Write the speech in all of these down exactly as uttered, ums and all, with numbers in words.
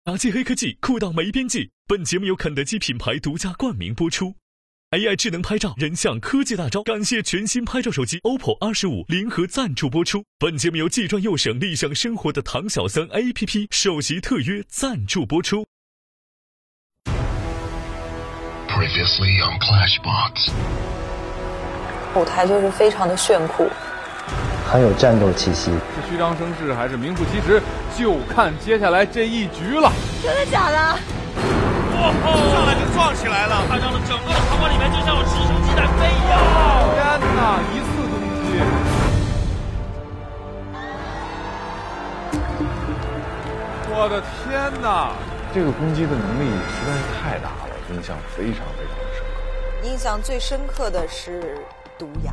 炸鸡黑科技，酷到没边际。本节目由肯德基品牌独家冠名播出。A I 智能拍照，人像科技大招。感谢全新拍照手机 O P P O 二十五联合赞助播出。本节目由技专又省立享生活的唐小僧 A P P 首席特约赞助播出。 Previously on Clashbox， 舞台就是非常的炫酷， 很有战斗气息。 是虚张声势还是名副其实，就看接下来这一局了。 真的假的？ 哇哦！上来就撞起来了，看到了整个的场馆里面就像有直升机在飞一样。 天哪！一次攻击，我的天哪！ 这个攻击的能力实在是太大了，印象非常非常的深刻。 印象最深刻的是毒哑。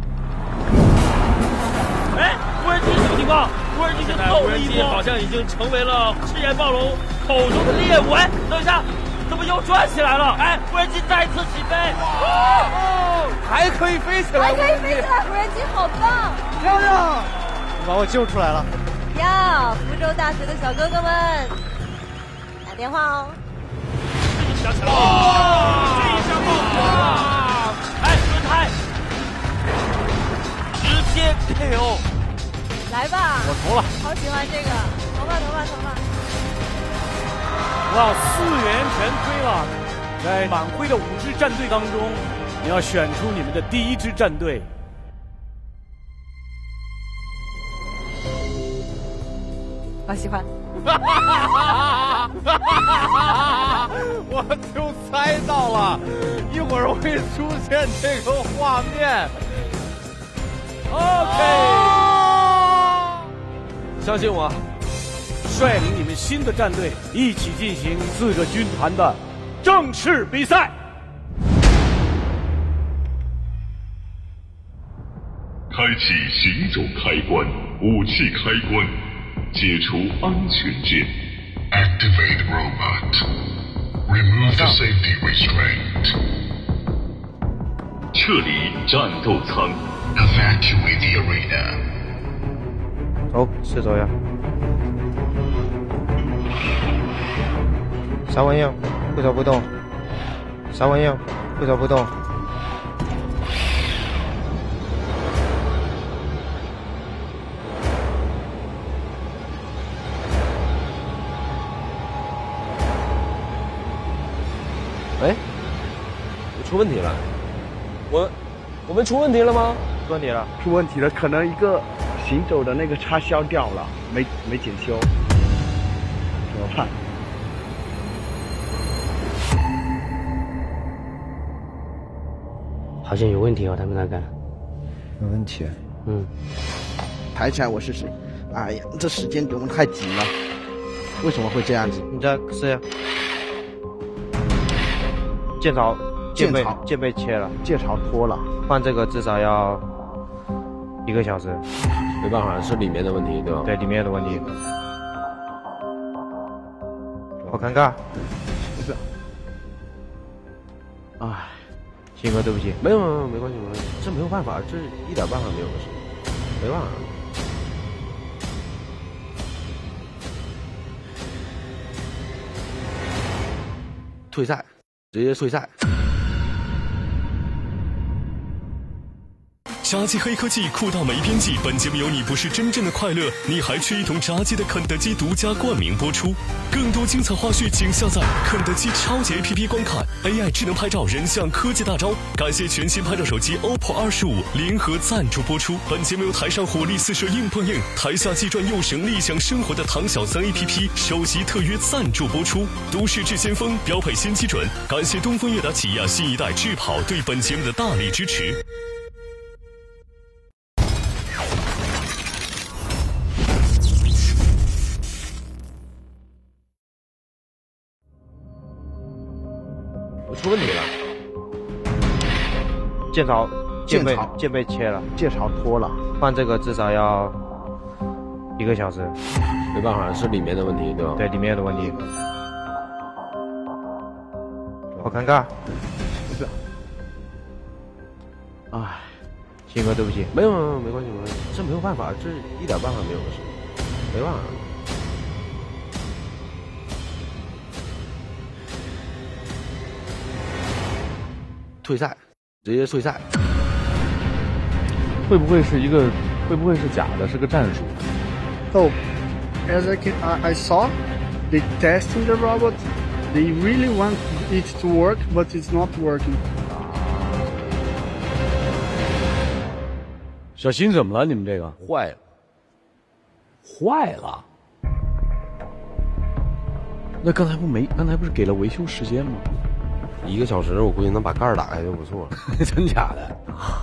哎，无人机什么情况？无人机现在无人机好像已经成为了赤焰暴龙口中的猎物。哎，等一下，怎么又转起来了？哎，无人机再次起飞， 哦，还可以飞起来， 还可以飞起来，无人机好棒， 漂亮！ 你把我救出来了。 呀，福州大学的小哥哥们，打电话哦。 想起来了，哇，这一下爆火了！哎，轮胎。直接 K O， 来吧！ 我投了， 好喜欢这个，投吧投吧投吧！ 哇，四元全推了！在满辉的五支战队当中，你要选出你们的第一支战队。 我喜欢。 我就猜到了，一会儿会出现这个画面。OK， 相信我，率领你们新的战队一起进行四个军团的正式比赛。 开启行走开关，武器开关，解除安全键。 Activate robot. Remove the safety restraint. 撤离战斗舱。 Evacuate the arena. 走，是走呀。啥玩意儿？会走不动。啥玩意儿？会走不动。 哎，我出问题了。我，我们出问题了吗？ 出问题了， 出问题了，可能一个行走的那个插销掉了，没没检修，怎么办？ 好像有问题哦，他们那个有问题。 嗯， 抬起来我试试。哎呀，这时间给我们太紧了，为什么会这样子？ 你这是剑槽剑被剑被切了， 剑槽脱了， 换这个至少要一个小时。 没办法，是里面的问题，对吧？ 对，里面的问题。好尴尬。 是。 哎，鑫哥，对不起。 没有没有没关系没关系，这没有办法，这一点办法没有的事，没办法。退赛，直接退赛。 炸鸡黑科技，酷到没边际。本节目由你不是真正的快乐，你还缺一桶炸鸡的肯德基独家冠名播出。更多精彩花絮，请下载肯德基超级 A P P 观看。A I 智能拍照，人像科技大招。感谢全新拍照手机 O P P O 二十五联合赞助播出。本节目由台上火力四射硬碰硬，台下技专又省力享生活的唐小僧 A P P 首席特约赞助播出。都市智先锋，标配新基准。感谢东风悦达起亚新一代智跑对本节目的大力支持。 出问题了， 剑槽剑被剑被切了， 剑槽脱了， 换这个至少要一个小时。 没办法，是里面的问题，对吧？ 对，里面的问题。好尴尬。 是。 哎，鑫哥，对不起。 没有没有没关系没关系，这没有办法，这一点办法没有的事，没办法。 退赛，直接退赛。 会不会是一个？会不会是假的？是个战术 ？Oh, as I can, I, I saw, they testing the robot. They really want it to work, but it's not working. 小新怎么了？你们这个坏了， 坏了。那刚才不没？刚才不是给了维修时间吗？ 一个小时，我估计能把盖儿打开就不错了。 真假的？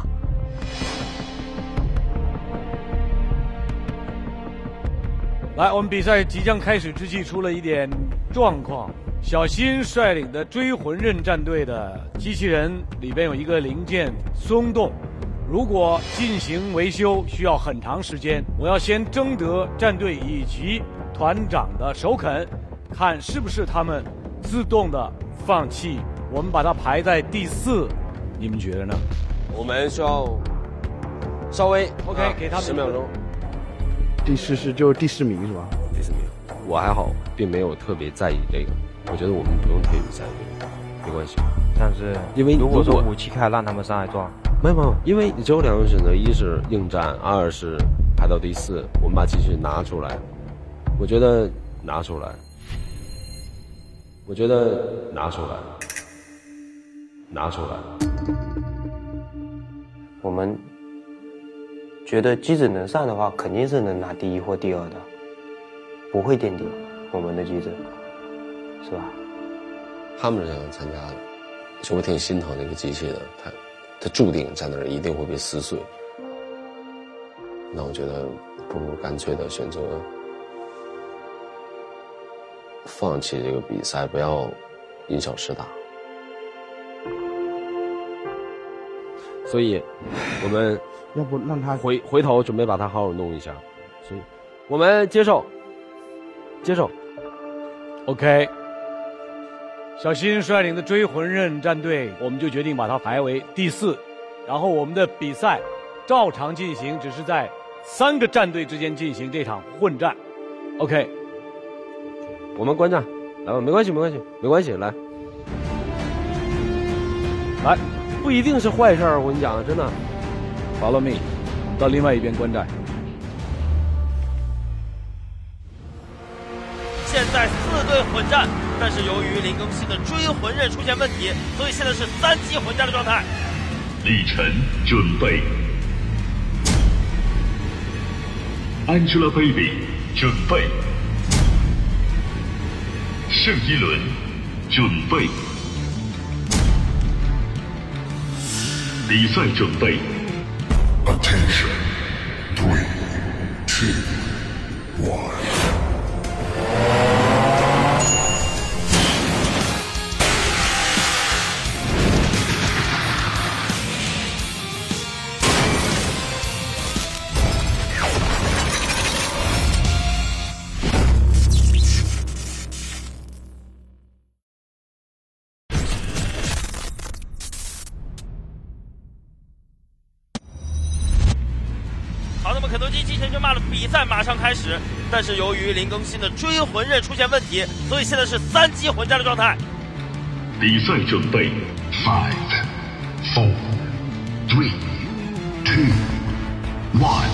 来，我们比赛即将开始之际，出了一点状况。小新率领的追魂刃战队的机器人里边有一个零件松动，如果进行维修需要很长时间，我要先征得战队以及团长的首肯，看是不是他们自动的放弃。我们把它排在第四，你们觉得呢？ 我们需要稍微 OK、啊、给他们十秒钟。 第四是就是第四名是吧？ 第四名，我还好，并没有特别在意这个。我觉得我们不用特别在意这个，没关系。 但是因为如果说武器开，让他们上来撞， 没有没有，因为你只有两种选择，一是应战，二是排到第四。我们把机器拿出来，我觉得拿出来，我觉得拿出来，拿出来。 我们。觉得机子能上的话，肯定是能拿第一或第二的，不会垫底。我们的机子，是吧？ 他们是想参加的，其实我挺心疼这个机器的，它它注定在那儿一定会被撕碎。那我觉得不如干脆的选择放弃这个比赛，不要因小失大。所以，我们。 要不让他回回头准备把他好好弄一下，所以我们接受，接受 ，OK。小新率领的追魂刃战队，我们就决定把它排为第四，然后我们的比赛照常进行，只是在三个战队之间进行这场混战 ，OK。 我们观战，来吧，没关系，没关系，没关系，来，来，不一定是坏事儿，我跟你讲，真的。 Follow me， 到另外一边观战。 现在四队混战，但是由于林更新的追魂刃出现问题，所以现在是三机混战的状态。 李晨准备 ，Angelababy 准备，盛一伦准备，比赛准备。 Attention, three, two, one. 肯德基机器人就骂了，比赛马上开始，但是由于林更新的追魂刃出现问题，所以现在是三机混战的状态。 比赛准备 ，five, four, three, two, one。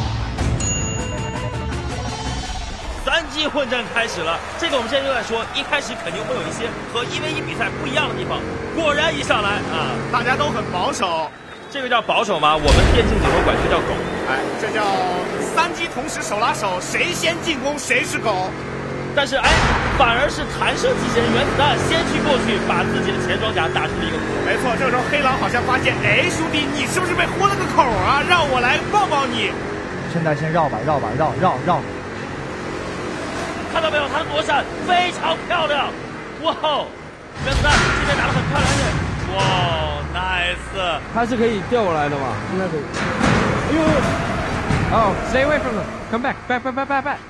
三机混战开始了，这个我们现在就在说，一开始肯定会有一些和一 v 一比赛不一样的地方。果然一上来啊， 大家都很保守。 这个叫保守吗？我们电竞只会管这叫狗。 哎，这叫三机同时手拉手，谁先进攻谁是狗。 但是哎，反而是弹射机器人原子弹先去过去，把自己的前装甲打出了一个窟窿。 没错，这个时候黑狼好像发现，哎，兄弟，你是不是被豁了个口啊？让我来抱抱你。 现在先绕吧，绕吧，绕绕绕。 看到没有，他的躲闪非常漂亮。哇哦，原子弹今天打得很漂亮的。哇 ，nice！ 它是可以调过来的吗？ 应该可以。哎呦！哦 ，stay away from them. Come back, back, back, back, back, back.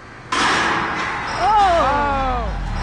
哦！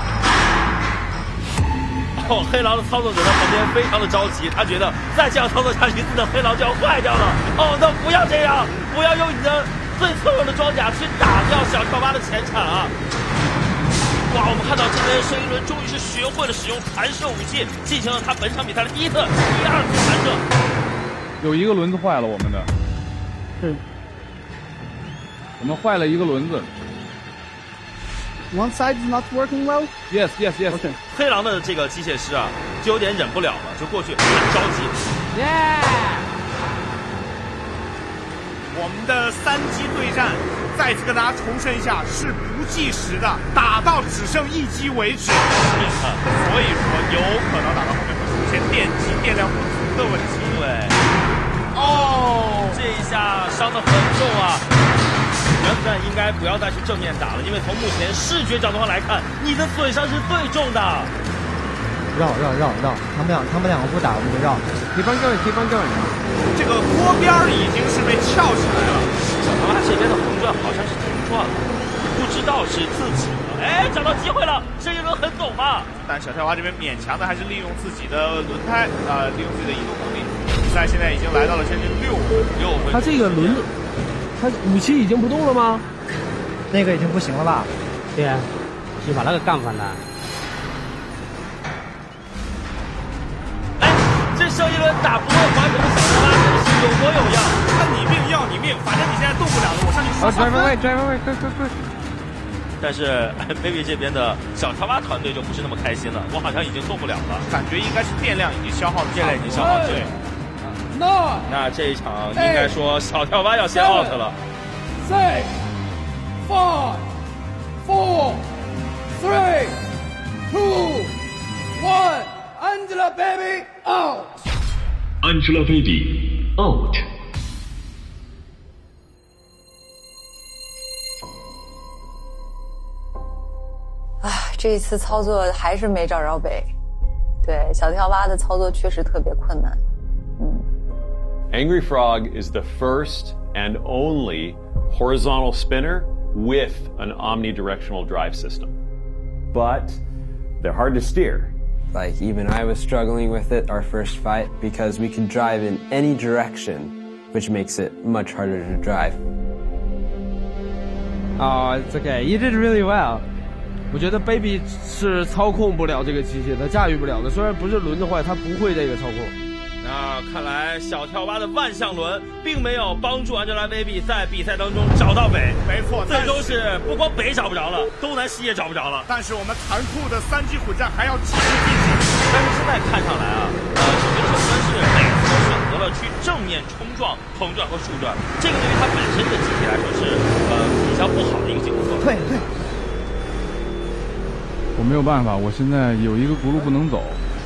哦，黑狼的操作者在旁边非常的着急，他觉得再这样操作下去，自己的黑狼就要坏掉了。哦，那不要这样，不要用你的最脆弱的装甲去打掉小跳蛙的前场啊！ 哇，我们看到这边申一伦终于是学会了使用弹射武器，进行了他本场比赛的第一次、第二次弹射。 有一个轮子坏了，我们的。 是。 我们坏了一个轮子。 One side is not working well. Yes, yes, yes. Okay. 黑狼的这个机械师啊，就有点忍不了了，就过去很着急。 Yeah. 我们的三机对战，再次跟大家重申一下，是不计时的，打到只剩一机为止。所以说有可能打到后面会出现电机电量不足的问题。 对。哦，这一下伤得很重啊！原子弹应该不要再去正面打了，因为从目前视觉角度上来看，你的损伤是最重的。 绕绕绕绕，他们俩他们两个不打，我们就绕。 Keep on going, keep on going。 这个锅边已经是被翘起来了。 小唐拉这边的红钻好像是停转了，不知道是自己的。哎，找到机会了，这一轮很走嘛。 但小跳蛙这边勉强的还是利用自己的轮胎啊、呃，利用自己的移动能力。比赛现在已经来到了将近六分六分。 他这个轮，他武器已经不动了吗？ 那个已经不行了吧？ 对啊，是把那个干翻了。 哎，这上一轮打不过怀表的小跳蛙真的是有模有样。 看你命要你命，反正你现在动不了了，我上去刷刷分。 drive away, drive away, 快快快！ 但是 baby 这边的小跳蛙团队就不是那么开心了，我好像已经动不了了， 感觉应该是电量已经消耗了， 电量已经消耗对。 No， 那这一场应该说小跳蛙要先 out 了。 Six, five, four, three, two, one. Angelababy out. Angelababy out. 啊，这一次操作还是没找着北。对，小跳蛙的操作确实特别困难。嗯。 Angry Frog is the first and only horizontal spinner with an omnidirectional drive system. But they're hard to steer. Like, even I was struggling with it our first fight because we could drive in any direction, which makes it much harder to drive. Oh, it's okay. You did really well. 我觉得 Baby 是操控不了这个机械，他驾驭不了的。虽然不是轮子坏，他不会这个操控。 那看来小跳蛙的万向轮并没有帮助 Angelababy 在比赛当中找到北。 没错， 最终是不光北找不着了，东南西也找不着了。 但是我们残酷的三机混战还要继续进行。 但是现在看上来啊，呃，首先首先是每次都选择了去正面冲撞、横转和竖转，这个对于他本身的机体来说是呃比较不好的一个结果。 对对。 我没有办法，我现在有一个轱辘不能走。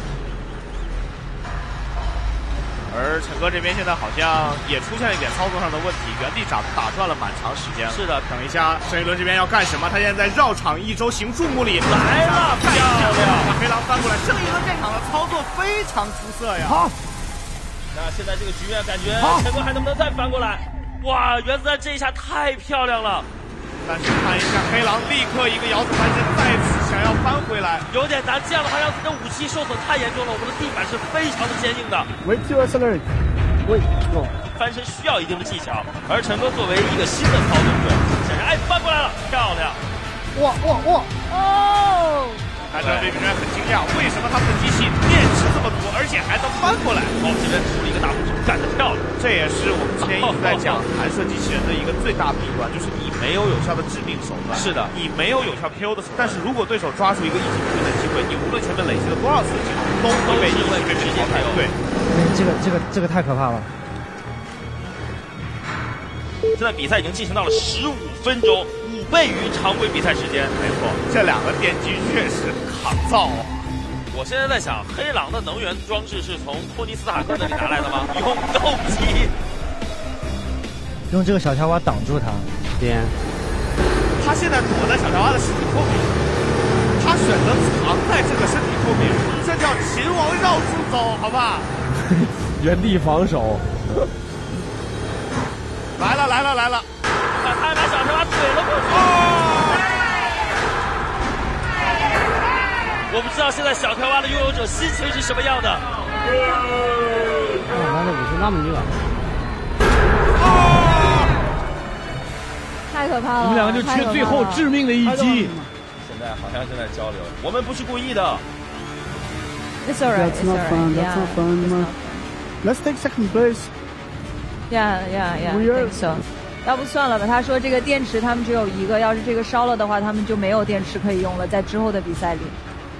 而陈哥这边现在好像也出现了一点操作上的问题，原地打打转了蛮长时间了。 是的， 等一下，申一伦这边要干什么？他现在在绕场一周行注目礼来了，漂亮！ 把黑狼翻过来，申一伦这场的操作非常出色呀。 好， 那现在这个局面感觉陈哥还能不能再翻过来？哇，原子弹这一下太漂亮了！ 但是看一下黑狼立刻一个摇子翻身，再次想要翻回来， 有点难。这样的话让自己的武器受损太严重了，我们的地板是非常的坚硬的。 Wait to accelerate. Wait, no. 翻身需要一定的技巧，而陈哥作为一个新的操纵者，显然哎翻过来了，漂亮！ 哇哇哇！ 哦！ 看着这边很惊讶，为什么他们的机器电池这么多，而且还能翻过来？ 哦，这边出了一个大步骤，干得漂亮！ 这也是我们之前一直在讲弹射机器人的一个最大弊端，就是你没有有效的致命手段。 是的， 你没有有效 K O 的手段。但是如果对手抓住一个一击必分的机会，你无论前面累积了多少次的机会，都会被一击被直接 K O。对， 这个这个这个太可怕了。 现在比赛已经进行到了十五分钟，五倍于常规比赛时间。 没错，这两个电机确实抗造。 我现在在想，黑狼的能源装置是从托尼斯塔克那里拿来的吗？永动机， 用这个小跳蛙挡住他。 对， 他现在躲在小跳蛙的身体后面，他选择藏在这个身体后面，这叫秦王绕柱走，好吧？ 原地防守。 来了来了来了！ 把他把小跳蛙怼了过去。哦！我不知道现在小跳蛙的拥有者心情是什么样的。 哦，他的武器那么远。 太可怕了！ 你们两个就缺最后致命的一击。 现在好像正在交流，我们不是故意的。 It's alright. That's It's not alright. fun. That's Yeah. not fun. It's man. not fun. Let's take second place. Yeah, yeah, yeah. We I are- think so. 要不算了吧？他说这个电池他们只有一个，要是这个烧了的话，他们就没有电池可以用了，在之后的比赛里。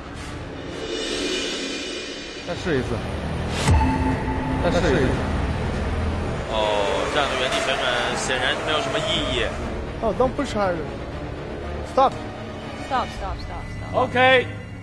再试一次。再试一次。 哦，这样的原地旋转显然没有什么意义。 Oh, don't push harder. Stop. Stop, stop, stop, stop. OK。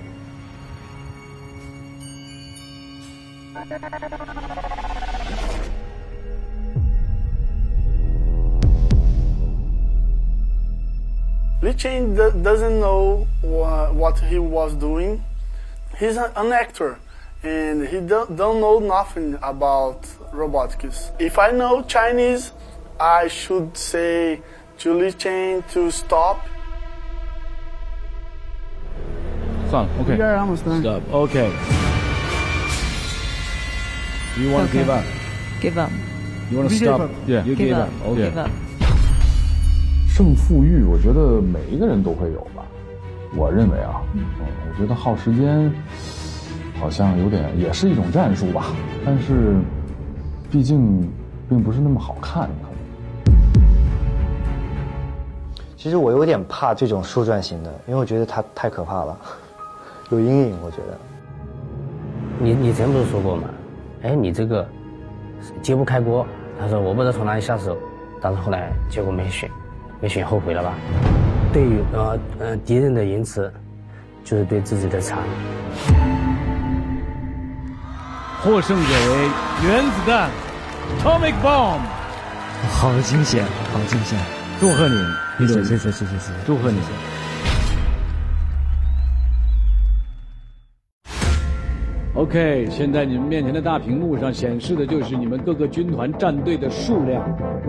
Li Chen do- doesn't know wha- what he was doing. He's a- an actor, and he don't, don't know nothing about robotics. If I know Chinese, I should say to Li Chen to stop. 算了 ，OK。 We are almost done. Stop. OK. You want to Okay. give up? Give up. You want to We give stop? up. Yeah. You Give give up. up. OK. Give up. 胜负欲，我觉得每一个人都会有吧。我认为啊，嗯，我觉得耗时间好像有点也是一种战术吧，但是毕竟并不是那么好看。 其实我有点怕这种树状型的，因为我觉得它太可怕了，有阴影。我觉得。 你你之前不是说过吗？哎，你这个揭不开锅。他说我不知道从哪里下手，但是后来结果没选，没选后悔了吧？对于呃呃敌人的仁慈，就是对自己的残。 获胜者为原子弹 Atomic Bomb。 好惊险，好惊险！ 祝贺你， 谢谢谢谢谢谢谢谢， 祝贺你。OK， 现在你们面前的大屏幕上显示的就是你们各个军团战队的数量。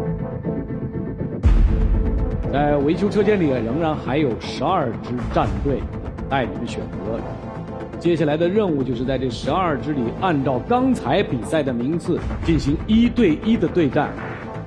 在维修车间里仍然还有十二支战队等待你们选择。接下来的任务就是在这十二支里，按照刚才比赛的名次进行一对一的对战。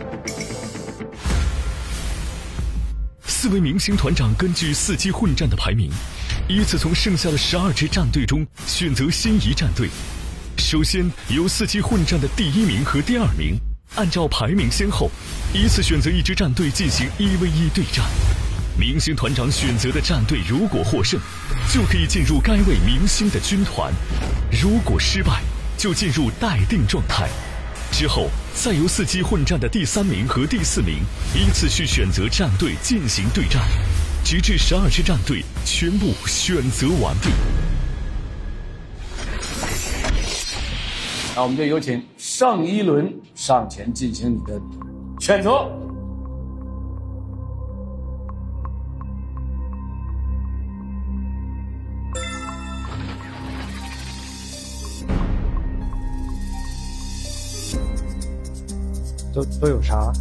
四位明星团长根据四机混战的排名，依次从剩下的十二支战队中选择心仪战队。首先由四机混战的第一名和第二名按照排名先后，依次选择一支战队进行一 v 一对战。明星团长选择的战队如果获胜，就可以进入该位明星的军团；如果失败，就进入待定状态。之后再由四机混战的第三名和第四名依次去选择战队进行对战，直至十二支战队全部选择完毕。 那我们就有请上一轮上前进行你的选择。 都都有啥？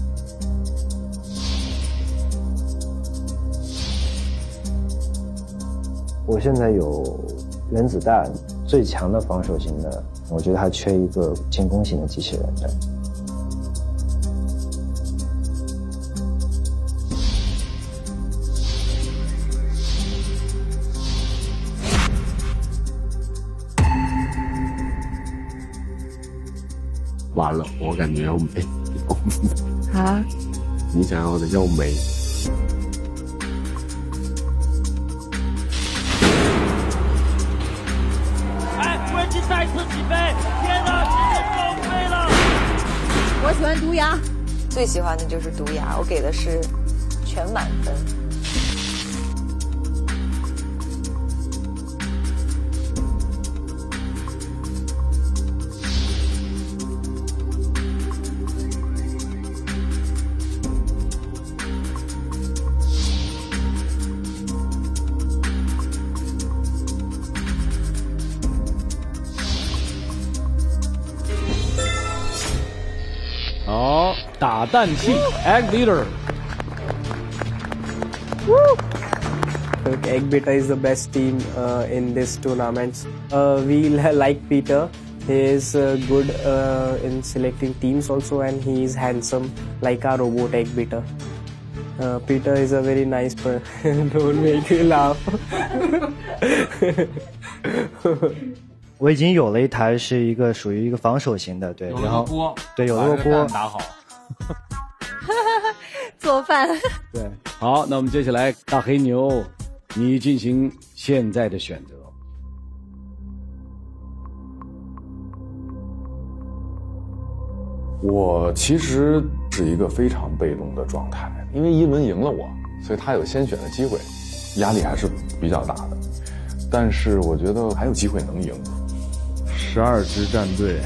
我现在有原子弹最强的防守型的，我觉得还缺一个进攻型的机器人。对。 完了，我感觉要没啊！ 你想要的要没。 哎，危机再次起飞！天哪，直接撞飞了！ 我喜欢毒牙，最喜欢的就是毒牙，我给的是全满分。 好，打蛋器 Egg Leader。 Egg Beta is the best team uh, in this tournament. Uh, we like Peter. He is uh, good uh, in selecting teams also, and he is handsome like our robot Egg Beta. Uh, Peter is a very nice person. Don't make me laugh. 我已经有了一台是一个属于一个防守型的，对， 有了然后个锅， 对，有了个锅打好。 做饭。 对，好，那我们接下来大黑牛，你进行现在的选择。 我其实是一个非常被动的状态，因为一轮赢了我，所以他有先选的机会，压力还是比较大的。但是我觉得还有机会能赢。 十二支战队，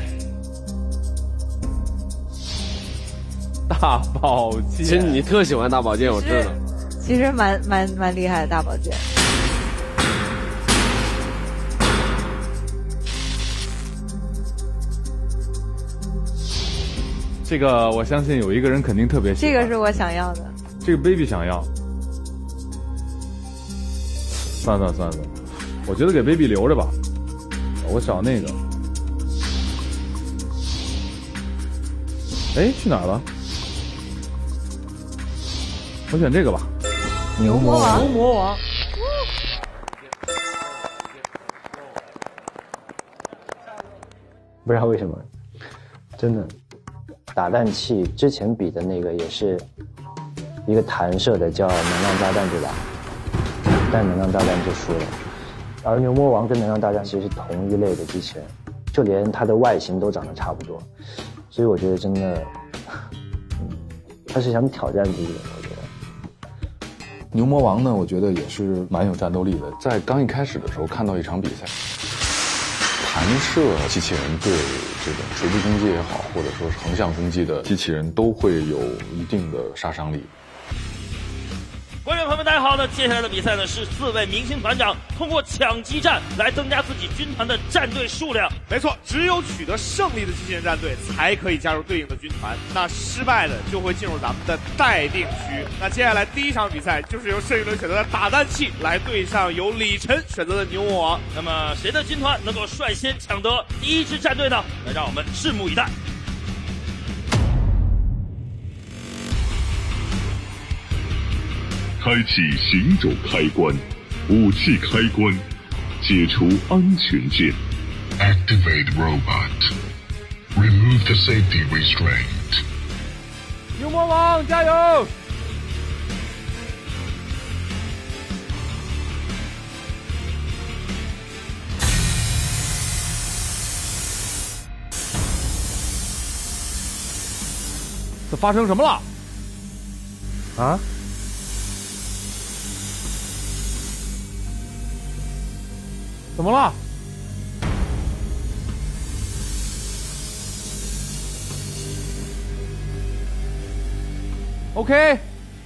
大宝剑。 其实你特喜欢大宝剑，我知道。 其实蛮蛮蛮厉害的大宝剑。 这个我相信有一个人肯定特别喜欢。 这个是我想要的。 这个 baby 想要。算算算算，我觉得给 baby 留着吧。我找那个。哎，去哪儿了？我选这个吧。 牛魔王。 牛魔王。 不知道为什么，真的。打蛋器之前比的那个也是一个弹射的，叫能量炸弹，对吧？但能量炸弹就输了。而牛魔王跟能量炸弹其实是同一类的机器人，就连它的外形都长得差不多，所以我觉得真的，嗯，他是想挑战自己的，我觉得。 牛魔王呢，我觉得也是蛮有战斗力的。在刚一开始的时候看到一场比赛，弹射机器人对这种垂直攻击也好，或者说是横向攻击的机器人都会有一定的杀伤力。 观众朋友们，大家好！那接下来的比赛呢，是四位明星团长通过抢激战来增加自己军团的战队数量。 没错，只有取得胜利的机器人战队才可以加入对应的军团，那失败的就会进入咱们的待定区。那接下来第一场比赛就是由盛一伦选择的打蛋器来对上由李晨选择的牛魔王。 那么谁的军团能够率先抢得第一支战队呢？那让我们拭目以待。 开启行走开关，武器开关，解除安全键。 Activate robot. Remove the safety restraint. 牛魔王加油！这发生什么了？ 啊？ 怎么了？OK，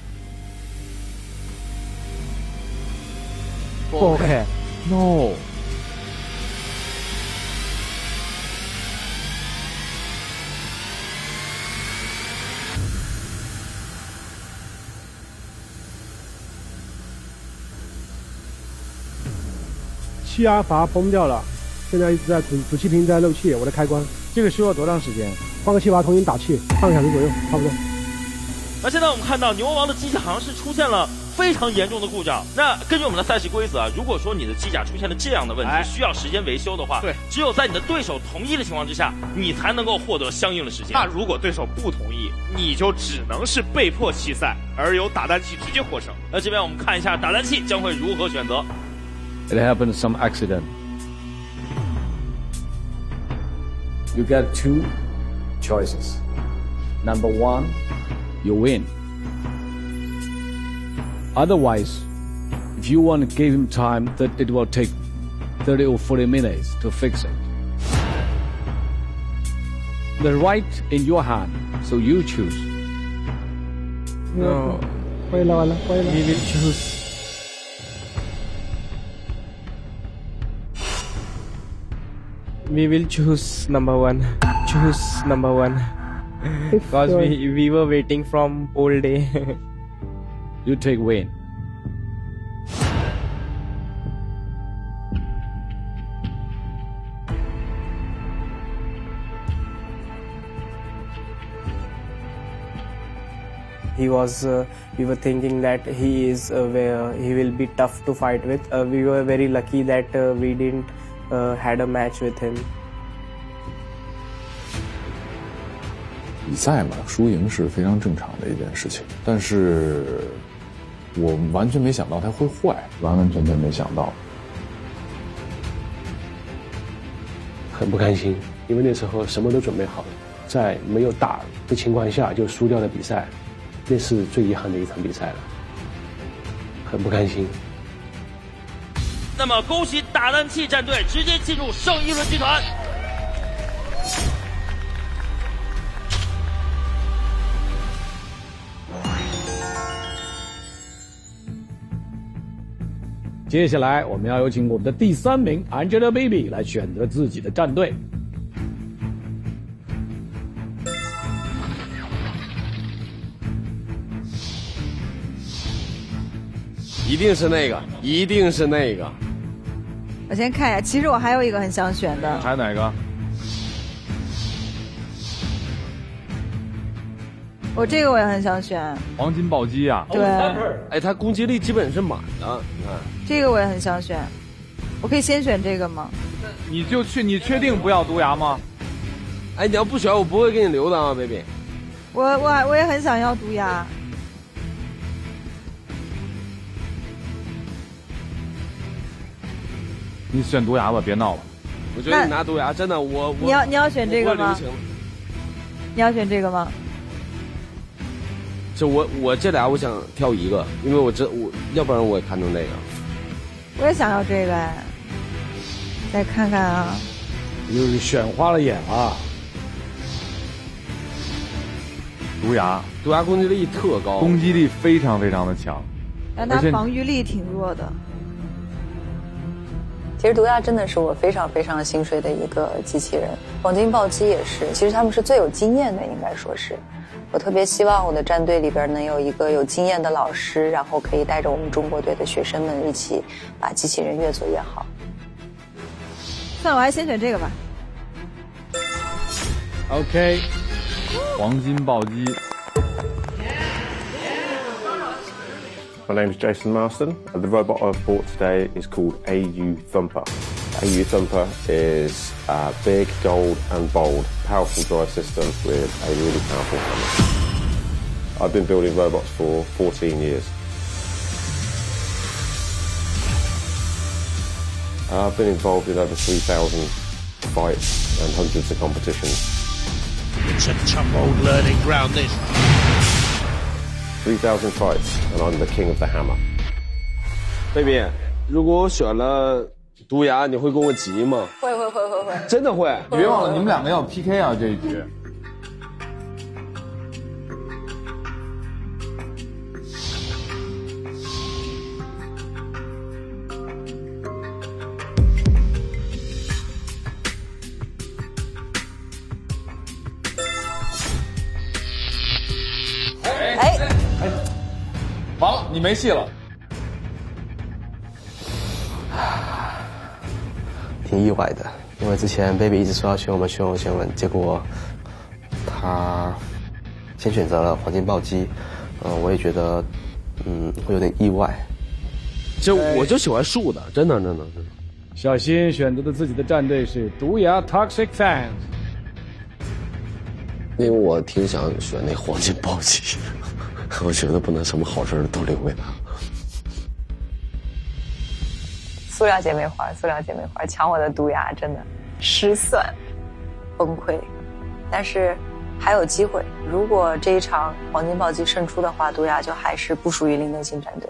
不 OK， No。 气压阀崩掉了，现在一直在主主气瓶在漏气，我的开关。 这个需要多长时间？ 换个气阀重新打气，半个小时左右，差不多。 那现在我们看到牛魔王的机甲好像是出现了非常严重的故障。那根据我们的赛事规则啊，如果说你的机甲出现了这样的问题，哎、需要时间维修的话，对，只有在你的对手同意的情况之下，你才能够获得相应的时间。 那如果对手不同意，你就只能是被迫弃赛，而由打蛋器直接获胜。 那这边我们看一下打蛋器将会如何选择。 It happened some accident. You get two choices. Number one, you win. Otherwise, if you want to give him time, that it will take thirty or forty minutes to fix it. The right in your hand, so you choose. No. We will choose. We will choose number one. Choose number one. Because we, we were waiting from all day. You take win. he was. Uh, we were thinking that he is uh, where he will be tough to fight with. Uh, we were very lucky that uh, we didn't uh, had a match with him. 比赛嘛，输赢是非常正常的一件事情，但是我完全没想到他会坏，完完全全没想到。 很不甘心，因为那时候什么都准备好了，在没有打的情况下就输掉了比赛，那是最遗憾的一场比赛了，很不甘心。 那么，恭喜打蛋器战队直接进入圣一轮军团。 接下来，我们要有请我们的第三名 Angelababy 来选择自己的战队。 一定是那个，一定是那个。 我先看一下，其实我还有一个很想选的。 还有哪个？ 我这个我也很想选。 黄金暴击啊！ 对。 哎，他攻击力基本是满的，你看。 这个我也很想选，我可以先选这个吗？ 你就去，你确定不要毒牙吗？ 哎，你要不选，我不会给你留的啊 ，baby。 我我我也很想要毒牙。 你选毒牙吧，别闹了。 我觉得你拿毒牙真的，我我你要你要选这个吗？你要选这个吗？ 就我我这俩我想挑一个，因为我这我要不然我也看中这个。 我也想要这个，再看看啊。 又是选花了眼啊！ 毒牙， 毒牙攻击力特高， 攻击力非常非常的强， 但它防御力挺弱的。 其实毒牙真的是我非常非常心水的一个机器人，黄金暴击也是。其实他们是最有经验的，应该说是。我特别希望我的战队里边能有一个有经验的老师，然后可以带着我们中国队的学生们一起把机器人越做越好。 算了，我还先选这个吧。 OK， 黄金暴击。 My name is Jason Marston. The robot I've bought today is called A U Thumper. A U Thumper is uh, big, gold and bold, powerful drive system with a really powerful hammer. I've been building robots for fourteen years. Uh, I've been involved in over three thousand fights and hundreds of competitions. It's a tough old learning ground, this. three thousand fights, and I'm the king of the hammer. Baby, 如果我选了毒牙，你会跟我急吗？ 会会会会会， 真的会。 你别忘了，你们两个要 P K 啊，这一局。 哎哎，完了，你没戏了。 挺意外的，因为之前 baby 一直说要选我们选我选我们，结果他先选择了黄金暴击，呃，我也觉得嗯会有点意外。 就我就喜欢树的，真的真的真的。 小新选择的自己的战队是毒牙 Toxic Fans。 因为我挺想选那黄金暴击，我觉得不能什么好事都留给他。 塑料姐妹花，塑料姐妹花抢我的毒牙，真的失算，崩溃。但是还有机会，如果这一场黄金暴击胜出的话，毒牙就还是不属于林更新战队。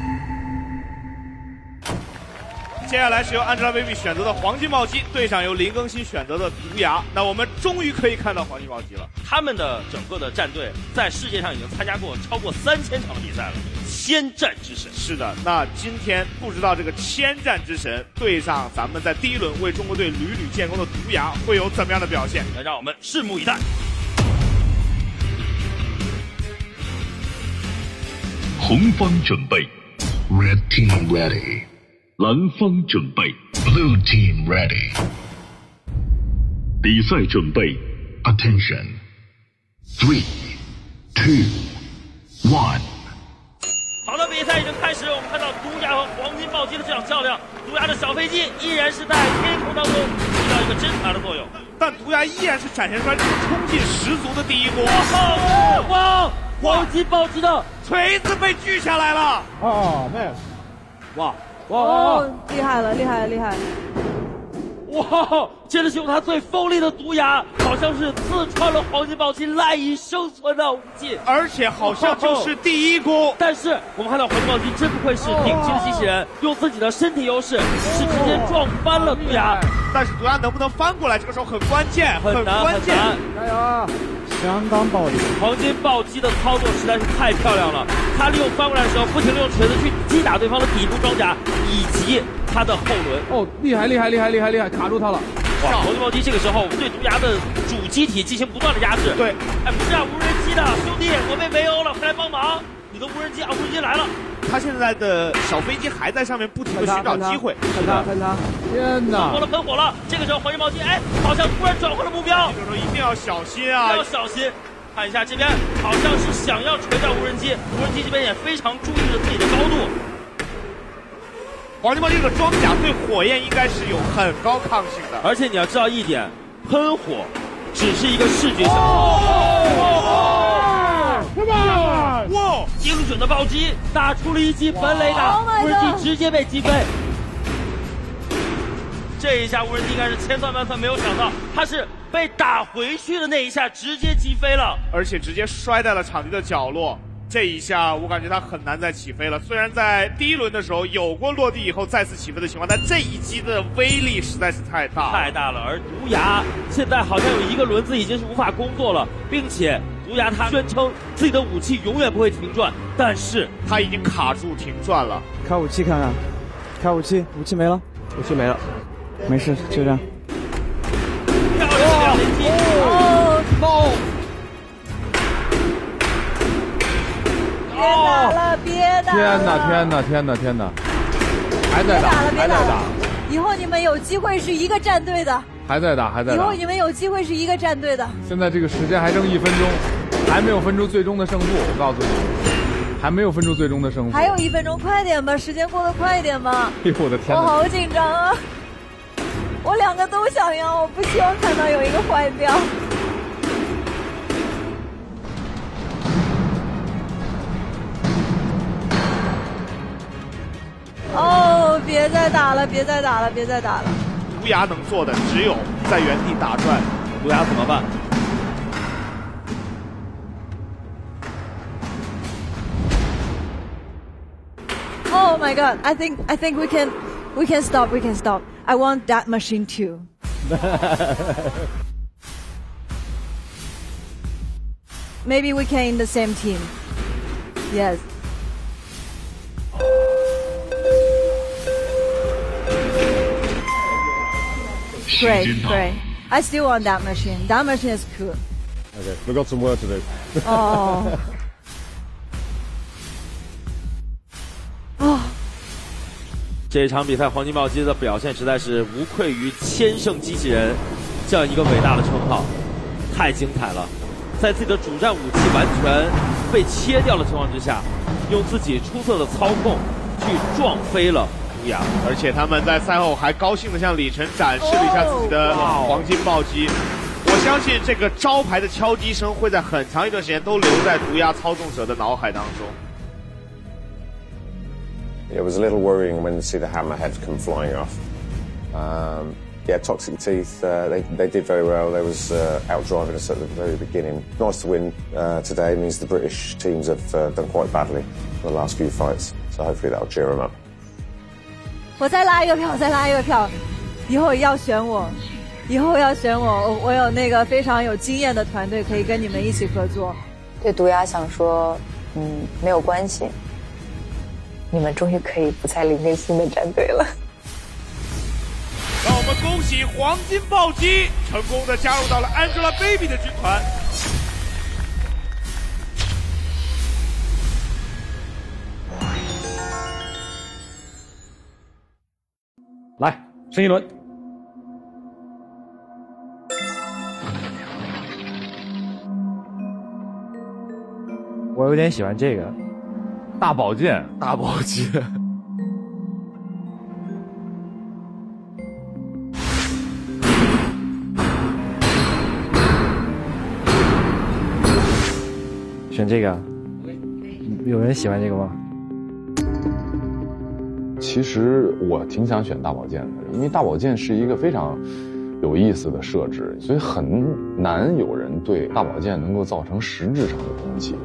接下来是由 Angelababy 选择的黄金暴击对上由林更新选择的毒牙，那我们终于可以看到黄金暴击了。 他们的整个的战队在世界上已经参加过超过三千场的比赛了，千战之神。 是的，那今天不知道这个千战之神对上咱们在第一轮为中国队屡屡建功的毒牙会有怎么样的表现？ 那让我们拭目以待。 红方准备 ，Red Team ready。 蓝方准备 ，Blue Team ready。 比赛准备 ，Attention。Three, two, one。 好的，比赛已经开始，我们看到毒牙和黄金暴击的这场较量，毒牙的小飞机依然是在天空当中起到一个侦察的作用， 但毒牙依然是展现出来这种冲劲十足的第一攻。 哇哇！黄金暴击的锤子被锯下来了。 哦 ，man， 哇哇！哦，厉害了，厉害了，厉害了！ 哇！真的是用他最锋利的毒牙，好像是刺穿了黄金暴击赖以生存的武器， 而且好像就是第一攻。 但是我们看到黄金暴击真不愧是顶级的机器人，用自己的身体优势是直接撞翻了毒牙。 但是毒牙能不能翻过来，这个时候很关键， 很难关键。 加油啊！相当暴力， 黄金暴击的操作实在是太漂亮了。他利用翻过来的时候，不停地用锤子去击打对方的底部装甲以及他的后轮。 哦，厉害厉害厉害厉害厉害，卡住他了。 哇！黄金暴击这个时候对毒牙的主机体进行不断的压制。 对， 哎，不是啊，无人机的兄弟，我被围殴了，快来帮忙！你的无人机啊，无人机来了。 他现在的小飞机还在上面不停的寻找机会。 看他，看他！天哪！ 喷火了，喷火了！这个时候黄金暴击，哎，好像突然转换了目标。 这个时候一定要小心啊！ 要小心。看一下这边，好像是想要锤掉无人机，无人机这边也非常注意着自己的高度。 黄金暴击这个装甲对火焰应该是有很高抗性的， 而且你要知道一点，喷火只是一个视觉效果。哇！ 精准的暴击打出了一记本雷达，无人机直接被击飞。这一下无人机应该是千算万算没有想到，他是被打回去的那一下直接击飞了， 而且直接摔在了场地的角落。这一下我感觉他很难再起飞了，虽然在第一轮的时候有过落地以后再次起飞的情况，但这一击的威力实在是太大太大了。而毒牙现在好像有一个轮子已经是无法工作了，并且毒牙他宣称自己的武器永远不会停转，但是他已经卡住停转了。 开武器看看，开武器，武器没了， 武器没了， 没事，就这样。 漂亮的两连击！ 哦 ，no！ 别打了，别打了！ 天哪，天哪，天哪，天哪！还在打， 还在打！以后你们有机会是一个战队的。 还在打，还在打！ 以后你们有机会是一个战队的。 现在这个时间还剩一分钟，还没有分出最终的胜负。我告诉你，还没有分出最终的胜负。 还有一分钟，快点吧，时间过得快一点吧！ 哎呦我的天哪！ 我好紧张啊！我两个都想要，我不希望看到有一个坏掉。哦，别再打了，别再打了，别再打了！ 毒牙能做的只有在原地打转， 毒牙怎么办？ Oh my god! I think I think we can we can stop. We can stop. I want that machine too. Maybe we can in the same team. Yes. Great, great. I still want that machine. That machine is cool. Okay, we've got some work to do. Oh. 这一场比赛，黄金暴击的表现实在是无愧于千胜机器人这样一个伟大的称号，太精彩了！在自己的主战武器完全被切掉的情况之下，用自己出色的操控去撞飞了毒牙， 而且他们在赛后还高兴地向李晨展示了一下自己的黄金暴击。我相信这个招牌的敲击声会在很长一段时间都留在毒牙操纵者的脑海当中。 It was a little worrying when you see the hammerheads come flying off. Um, yeah, Toxic Teeth, uh, they, they did very well. They was uh, outdriving us at the very beginning. Nice to win uh, today. It means the British teams have uh, done quite badly in the last few fights. So hopefully that'll cheer them up. 我再拉一个票，再拉一个票，以后要选我，以后要选我，我我有那个非常有经验的团队可以跟你们一起合作。 对毒牙想说，嗯，没有关系。 你们终于可以不再临跟新的战队了。 让我们恭喜黄金暴击成功的加入到了 Angelababy 的军团。 来，升一轮。 我有点喜欢这个大宝剑， 大宝剑。 选这个，有人喜欢这个吗？ 其实我挺想选大宝剑的，因为大宝剑是一个非常有意思的设置，所以很难有人对大宝剑能够造成实质上的攻击。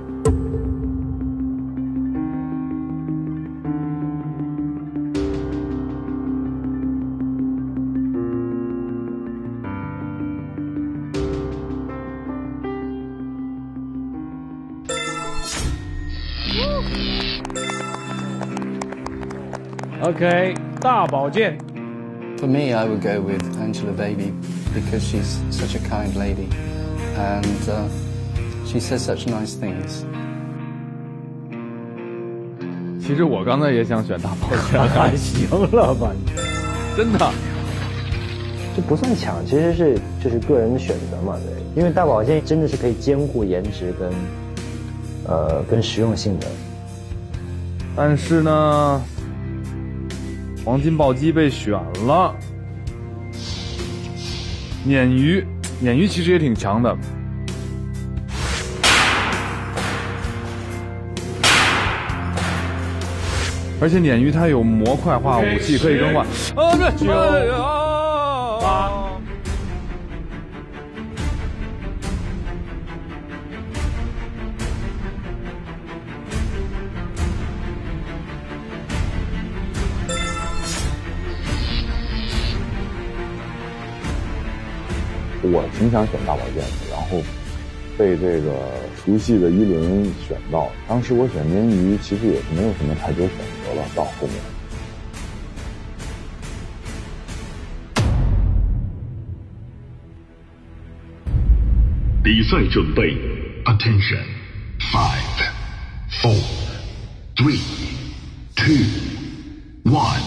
OK， 大宝剑。 For me, I would go with Angelababy because she's such a kind lady, and uh, she says such nice things. 其实我刚才也想选大宝剑， 还行了吧？ 真的， 这不算抢，其实是就是个人的选择嘛，对。因为大宝剑真的是可以兼顾颜值跟呃跟实用性的。 但是呢。 黄金暴击被选了，鲶鱼，鲶鱼其实也挺强的，而且鲶鱼它有模块化武器可以更换。啊，对，九八。 我挺想选大宝剑的，然后被这个熟悉的一轮选到。当时我选鲶鱼，其实也是没有什么太多选择了。到后面， 比赛准备 ，Attention， five, four, three, two, one。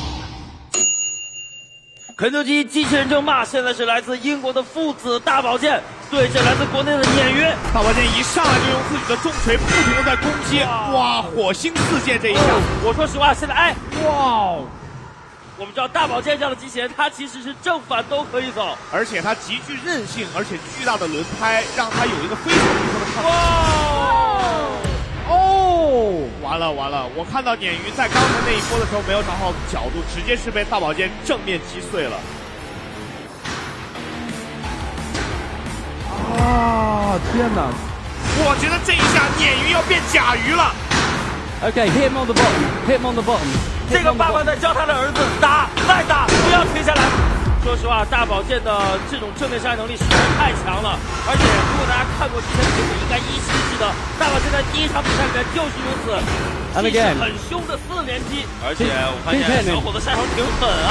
肯德基机器人争霸，现在是来自英国的父子大宝剑对阵来自国内的鲶鱼。 大宝剑一上来就用自己的重锤不停的在攻击，哇，火星四剑这一下， 我说实话，现在哎，哇，我们知道大宝剑这样的机器人，它其实是正反都可以走， 而且它极具韧性，而且巨大的轮胎让它有一个非常不错的抗。哇！ 哦，完了完了！我看到鲶鱼在刚才那一波的时候没有找好角度，直接是被大宝剑正面击碎了。 啊！天哪！ 我觉得这一下鲶鱼要变甲鱼了。 Okay, hit him on the bottom. Hit him on the bottom. 这个爸爸在教他的儿子打，再打，不要停下来。说实话，大宝剑的这种正面杀能力实在太强了，而且如果大家看过之前的节目，应该依稀记得大宝剑在第一场比赛里面就是如此，气势很凶的四连击，而且我发现小伙子下手挺狠啊。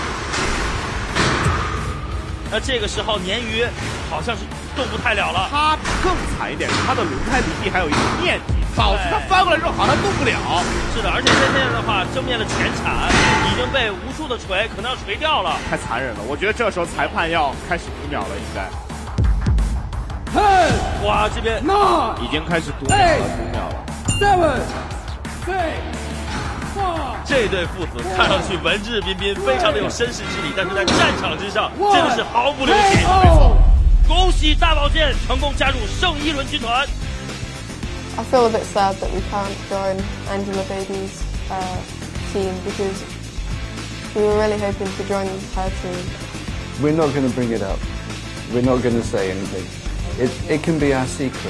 那这个时候鲶鱼好像是动不太了了， 他更惨一点，他的轮胎离地还有一个面积，导致他翻过来之后好像动不了。 是的，而且现在的话，正面的前铲已经被无数的锤可能要锤掉了， 太残忍了。我觉得这时候裁判要开始读秒了，应该。 嘿，哇，这边那已经开始读秒了，读秒了。 Seven, six, four。 这对父子看上去文质彬彬，非常的有绅士之礼，但是在战场之上真的是毫不留情。没错，恭喜大宝剑成功加入圣一轮军团。 I feel a bit sad that we can't join Angelababy's uh, team because we were really hoping to join her team. We're not going to bring it up. We're not going to say anything. It, it can be our secret.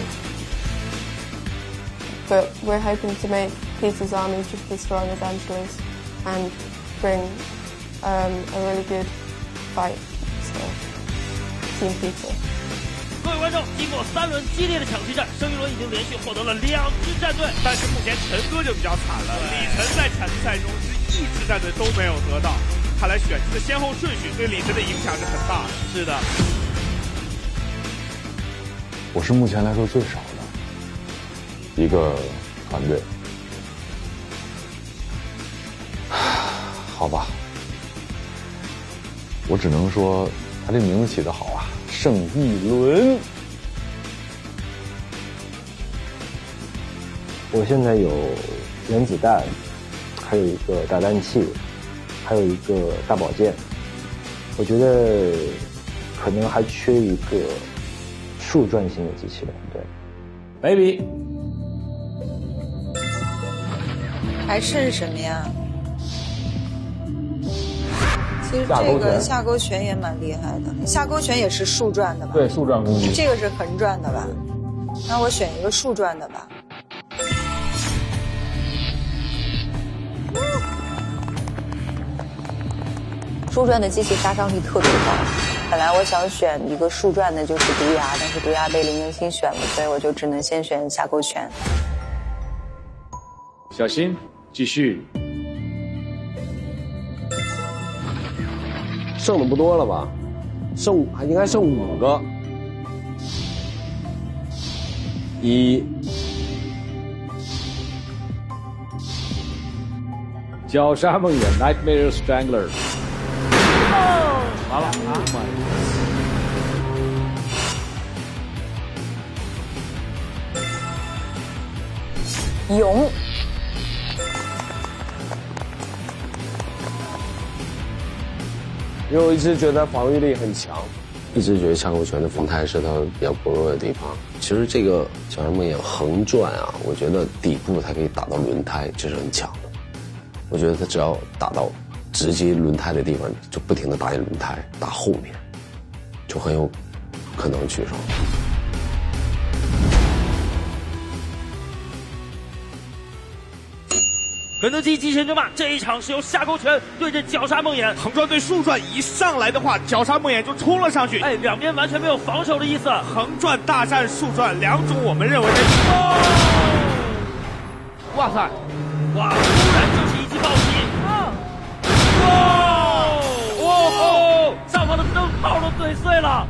But we're hoping to make Peter's army just as strong as Angela's and bring um, a really good fight to Team Peter. 各位观众，经过三轮激烈的抢七战，圣一轮已经连续获得了两支战队， 但是目前陈哥就比较惨了。李晨在抢七赛中是一支战队都没有得到，看来选题的先后顺序对李晨的影响是很大的。 是的， 我是目前来说最少的一个团队。好吧，我只能说他这名字起得好啊。 圣一轮， 我现在有原子弹，还有一个导弹器，还有一个大宝剑。我觉得可能还缺一个树状型的机器人，对。 Baby， 还剩什么呀？其实这个下勾拳也蛮厉害的，下勾拳也是竖转的吧？ 对，竖转攻击。 这个是横转的吧？那我选一个竖转的吧。竖转的机器杀伤力特别高，本来我想选一个竖转的，就是毒牙，但是毒牙被林更新选了，所以我就只能先选下勾拳。 小心，继续。 剩的不多了吧？剩还应该剩五个。一， 绞杀梦魇 Nightmare Strangler。完了啊！ 勇。 因为我一直觉得防御力很强，一直觉得下勾拳的风态是它比较薄弱的地方。其实这个绞杀梦魇横转啊，我觉得底部它可以打到轮胎，这是很强的。我觉得它只要打到直接轮胎的地方，就不停的打你轮胎，打后面，就很有可能取胜。 肯德基机器人争霸这一场是由下勾拳对阵绞杀梦魇， 横转对竖转一上来的话，绞杀梦魇就冲了上去。 哎，两边完全没有防守的意思。 横转大战竖转两种我们认为的。 哦、哇塞！哇，突然就是一记暴击。哇！哦！上方的灯泡都碎碎了。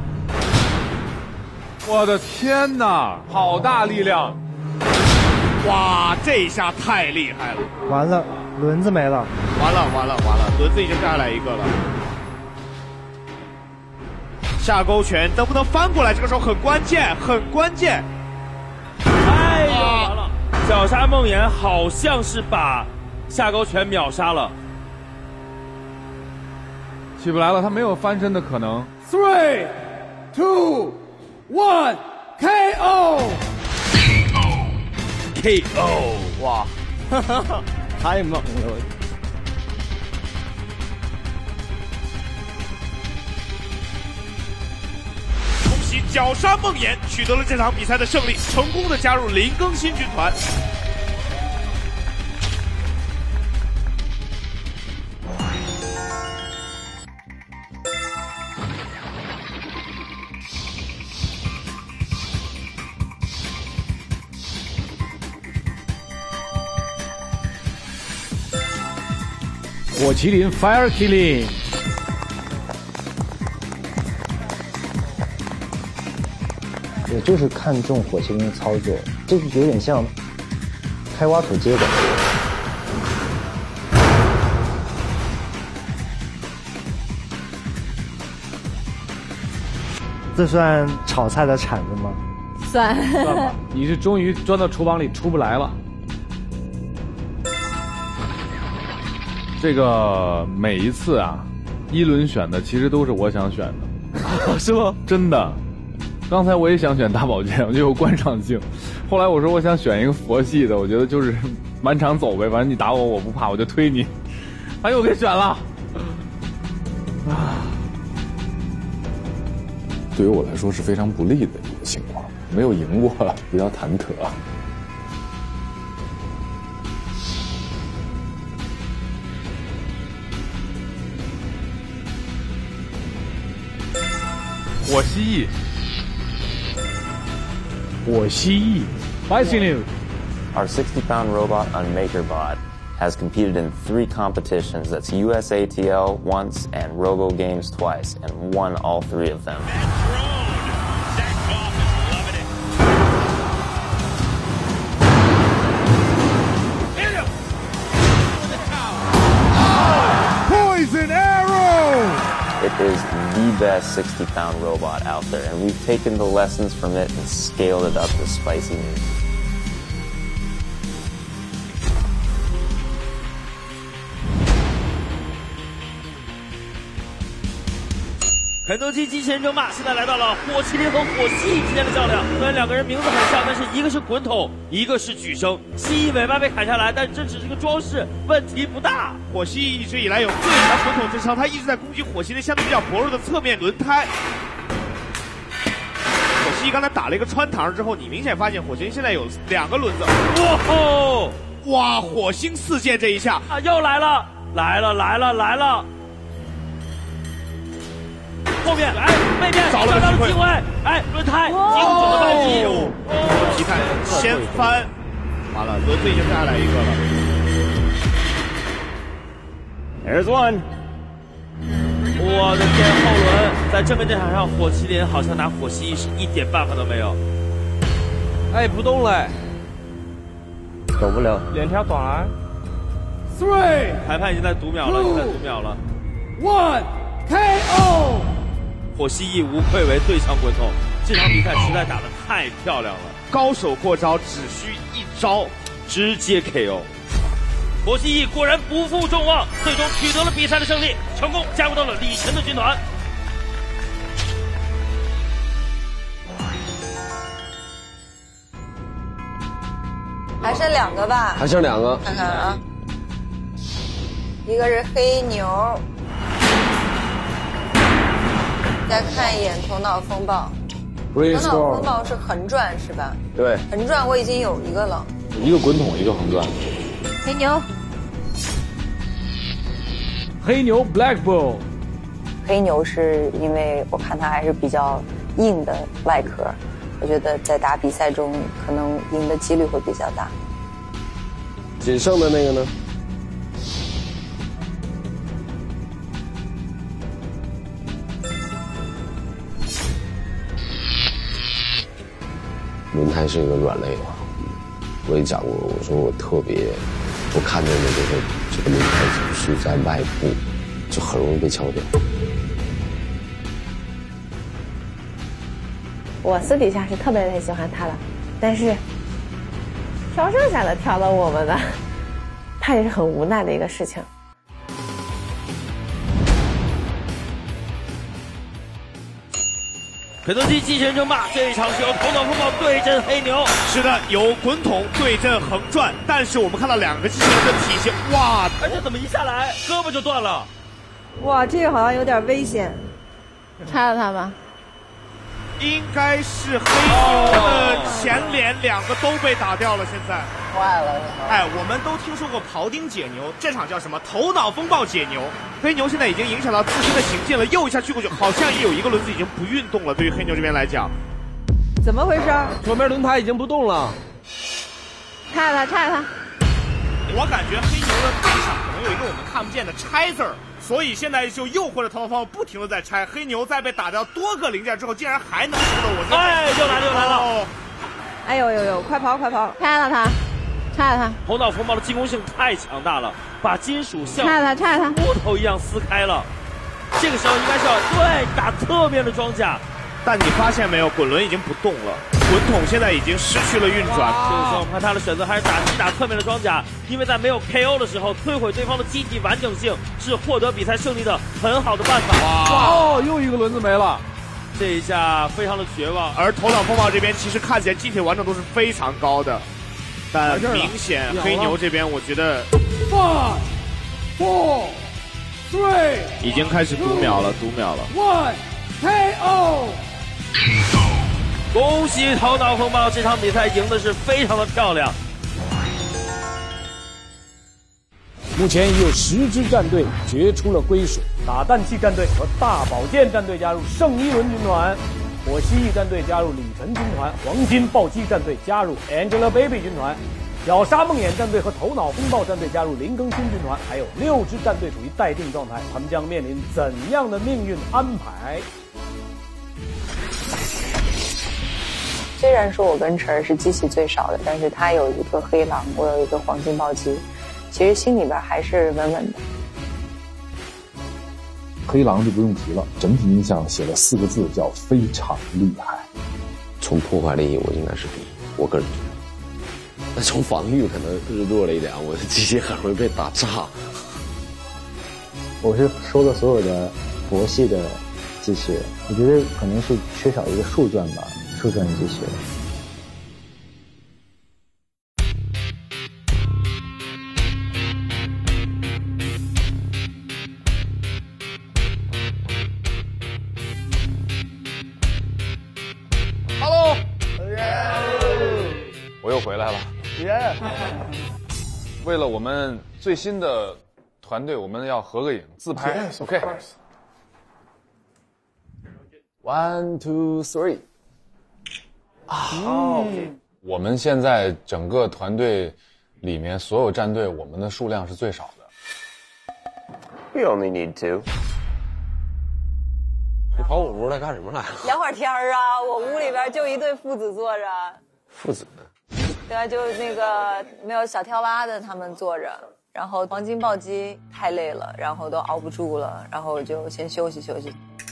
我的天哪，好大力量！ 哇，这一下太厉害了！ 完了，轮子没了！ 完了完了完了，轮子已经下来一个了。下勾拳能不能翻过来？这个时候很关键，很关键。 哎呀，完了！绞杀梦魇好像是把下勾拳秒杀了， 起不来了，他没有翻身的可能。 Three, two, one, K O。K O， 哇，哈哈哈，太猛了！ 恭喜绞杀梦魇取得了这场比赛的胜利，成功的加入林更新军团。 火麒麟 Fire Killing， 我就是看中火麒麟的操作，这个有点像开挖土机的感觉。 这算炒菜的铲子吗？ 算。 算吧，你是终于钻到厨房里出不来了。 这个每一次啊，一轮选的其实都是我想选的， 是吗？ 真的。刚才我也想选大宝剑，我觉得有观赏性。后来我说我想选一个佛系的，我觉得就是满场走呗，反正你打我我不怕，我就推你。哎，我给选了。啊，对于我来说是非常不利的一个情况，没有赢过，比较忐忑。火蜥蜴， 火蜥蜴 ，Bicycle。 Our sixty pound robot on MakerBot has competed in three competitions. That's U S A T L once and Robo Games twice, and won all three of them. Poison arrow! It is the best sixty pound robot out there, and we've taken the lessons from it and scaled it up to spicy meat. 肯德基机器人争霸现在来到了火麒麟和火蜥蜴之间的较量。虽然两个人名字很像，但是一个是滚筒，一个是举升。蜥蜴尾巴被砍下来，但这只是个装饰，问题不大。 火蜥蜴一直以来有最强滚筒之称，它一直在攻击火麒麟相对比较薄弱的侧面轮胎。火蜥蜴刚才打了一个穿膛之后，你明显发现火麒麟现在有两个轮子。哇吼！哇，火星四溅这一下啊，又来了，来了，来了，来了。后面，哎，背面找了个机会， 哎，轮胎精准的暴击， 哦，皮泰先翻，完了，轮子已经下来一个了。 There's one， 我的天，后轮在正面战场上，火麒麟好像拿火蜥蜴是一点办法都没有。 哎，不动了， 走不了， 两条短栏。 Three， 裁判已经在读秒了，已经在读秒了。 One K O。 火蜥蜴无愧为对枪滚筒，这场比赛实在打得太漂亮了， 高手过招只需一招， 直接 K O。火蜥蜴果然不负众望，最终取得了比赛的胜利，成功加入到了李晨的军团。 还剩两个吧？ 还剩两个， 看看啊，一个是黑牛。再看一眼头脑风暴，头脑风暴是横转是吧？ 对， 横转我已经有一个了， 一个滚筒，一个横转。 黑牛， 黑牛 Black Bull， 黑牛是因为我看它还是比较硬的外壳，我觉得在打比赛中可能赢的几率会比较大。 仅剩的那个呢？轮胎是一个软肋嘛，我也讲过，我说我特别不看重的就是这个轮胎是在外部，就很容易被敲掉。 我私底下是特别特别喜欢他的，但是挑剩下的挑到我们的，他也是很无奈的一个事情。 肯德基机器人争霸这一场是由头脑风暴对阵黑牛。 是的，有滚筒对阵横转，但是我们看到两个机器人的体型，哇！ 而且怎么一下来胳膊就断了？ 哇，这个好像有点危险。 拆了它吧。 应该是黑牛的前脸两个都被打掉了，现在坏了。 哎，我们都听说过庖丁解牛，这场叫什么？头脑风暴解牛。黑牛现在已经影响到自身的行进了，又一下去过去，好像也有一个轮子已经不运动了。对于黑牛这边来讲， 怎么回事？ 左边轮胎已经不动了。 拆了它，拆了它。 我感觉黑牛的背上可能有一个我们看不见的拆字儿。所以现在就诱惑着头脑风暴不停的在拆，黑牛在被打掉多个零件之后，竟然还能输了我。 哎，又来了又来了！ 哎呦呦呦，快跑快跑！ 拆了它，拆了它！ 头脑风暴的进攻性太强大了，把金属像拆了它，拆了它！ 木头一样撕开了。这个时候应该是要对打侧面的装甲， 但你发现没有，滚轮已经不动了，滚筒现在已经失去了运转。 这个时候我们看他的选择还是打击打侧面的装甲，因为在没有 K O 的时候，摧毁对方的机体完整性是获得比赛胜利的很好的办法。 哇哦，又一个轮子没了， 这一下非常的绝望。 而头脑风暴这边其实看起来机体完整度是非常高的，但明显黑牛这边我觉得 five four three 已经开始读秒了，读秒了。 one K O。 恭喜头脑风暴，这场比赛赢的是非常的漂亮。 目前已有十支战队决出了归属，打蛋器战队和大宝剑战队加入圣伊伦军团，火蜥蜴战队加入李晨军团，黄金暴击战队加入 Angelababy 军团，绞杀梦魇战队和头脑风暴战队加入林更新军团，还有六支战队处于待定状态，他们将面临怎样的命运安排？ 虽然说我跟晨儿是机器最少的，但是他有一个黑狼，我有一个黄金暴击，其实心里边还是稳稳的。 黑狼就不用提了，整体印象写了四个字，叫非常厉害。 从破坏力我应该是第一，我个人觉得。那从防御可能是弱了一点，我的机械很容易被打炸。 我是收了所有的佛系的机器人，我觉得可能是缺少一个树状吧，树状机器人。 Hello， 我又回来了。 耶！ 为了我们最新的团队，我们要合个影，自拍。 Yes, OK。One, two, three。啊，我们现在整个团队里面所有战队，我们的数量是最少的。 We only need two。 你跑我屋来干什么来了？ 聊会儿天儿啊！我屋里边就一对父子坐着。 父子。 对啊，就那个没有小跳蛙的他们坐着，然后黄金暴击太累了，然后都熬不住了，然后就先休息休息。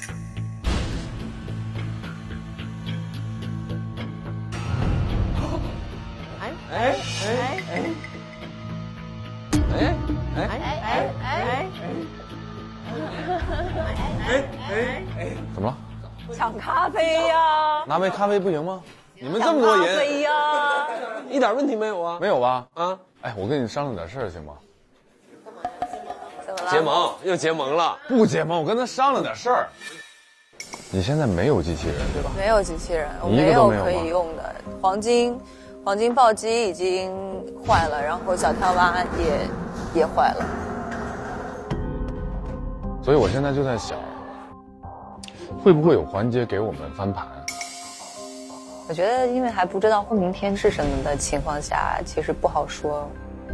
哎哎哎哎哎哎哎哎哎哎哎！怎么了？ 抢咖啡呀！ 拿杯咖啡不行吗？你们这么多人， 咖啡呀， 一点问题没有啊？ 没有吧？ 啊！ 哎，我跟你商量点事儿行吗？ 怎么了？ 结盟又结盟了？ 不结盟，我跟他商量点事儿。你现在没有机器人对吧？ 没有机器人，我没有可以用的。黄金，黄金暴击已经坏了，然后小跳蛙也也坏了。 所以我现在就在想，会不会有环节给我们翻盘？ 我觉得，因为还不知道明天是什么的情况下，其实不好说。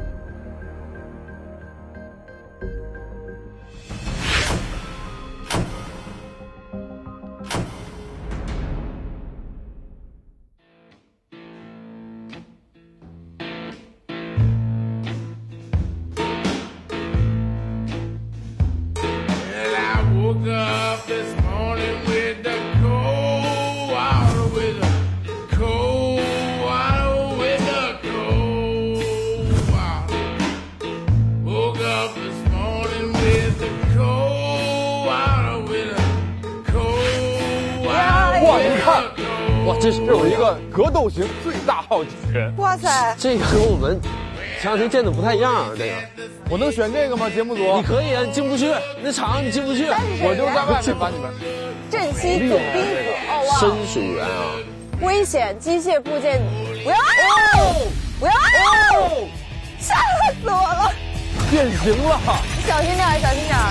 这是有一个格斗型最大号机器人。 哇塞， 这个跟我们前两天见的不太一样。这个， 我能选这个吗？节目组， 你可以啊，你进不去，那场你进不去， 我就在外面把你们。 镇西总兵府，哦哇， 深水源啊， 危险机械部件，不要，不要，吓死我了！ 变形了， 小心点，小心点。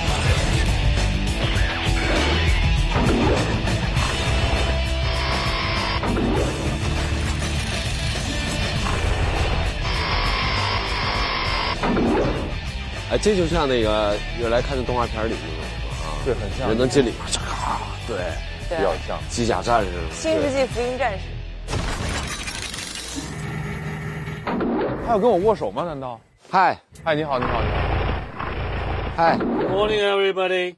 哎，这就像那个原来看的动画片里那种啊， 对，很像人能进里面，咔，对， 对比较像机甲战士， 新世纪福音战士。 他要跟我握手吗？难道？ 嗨， 嗨，你好，你好，你好。 嗨 ，Good morning everybody，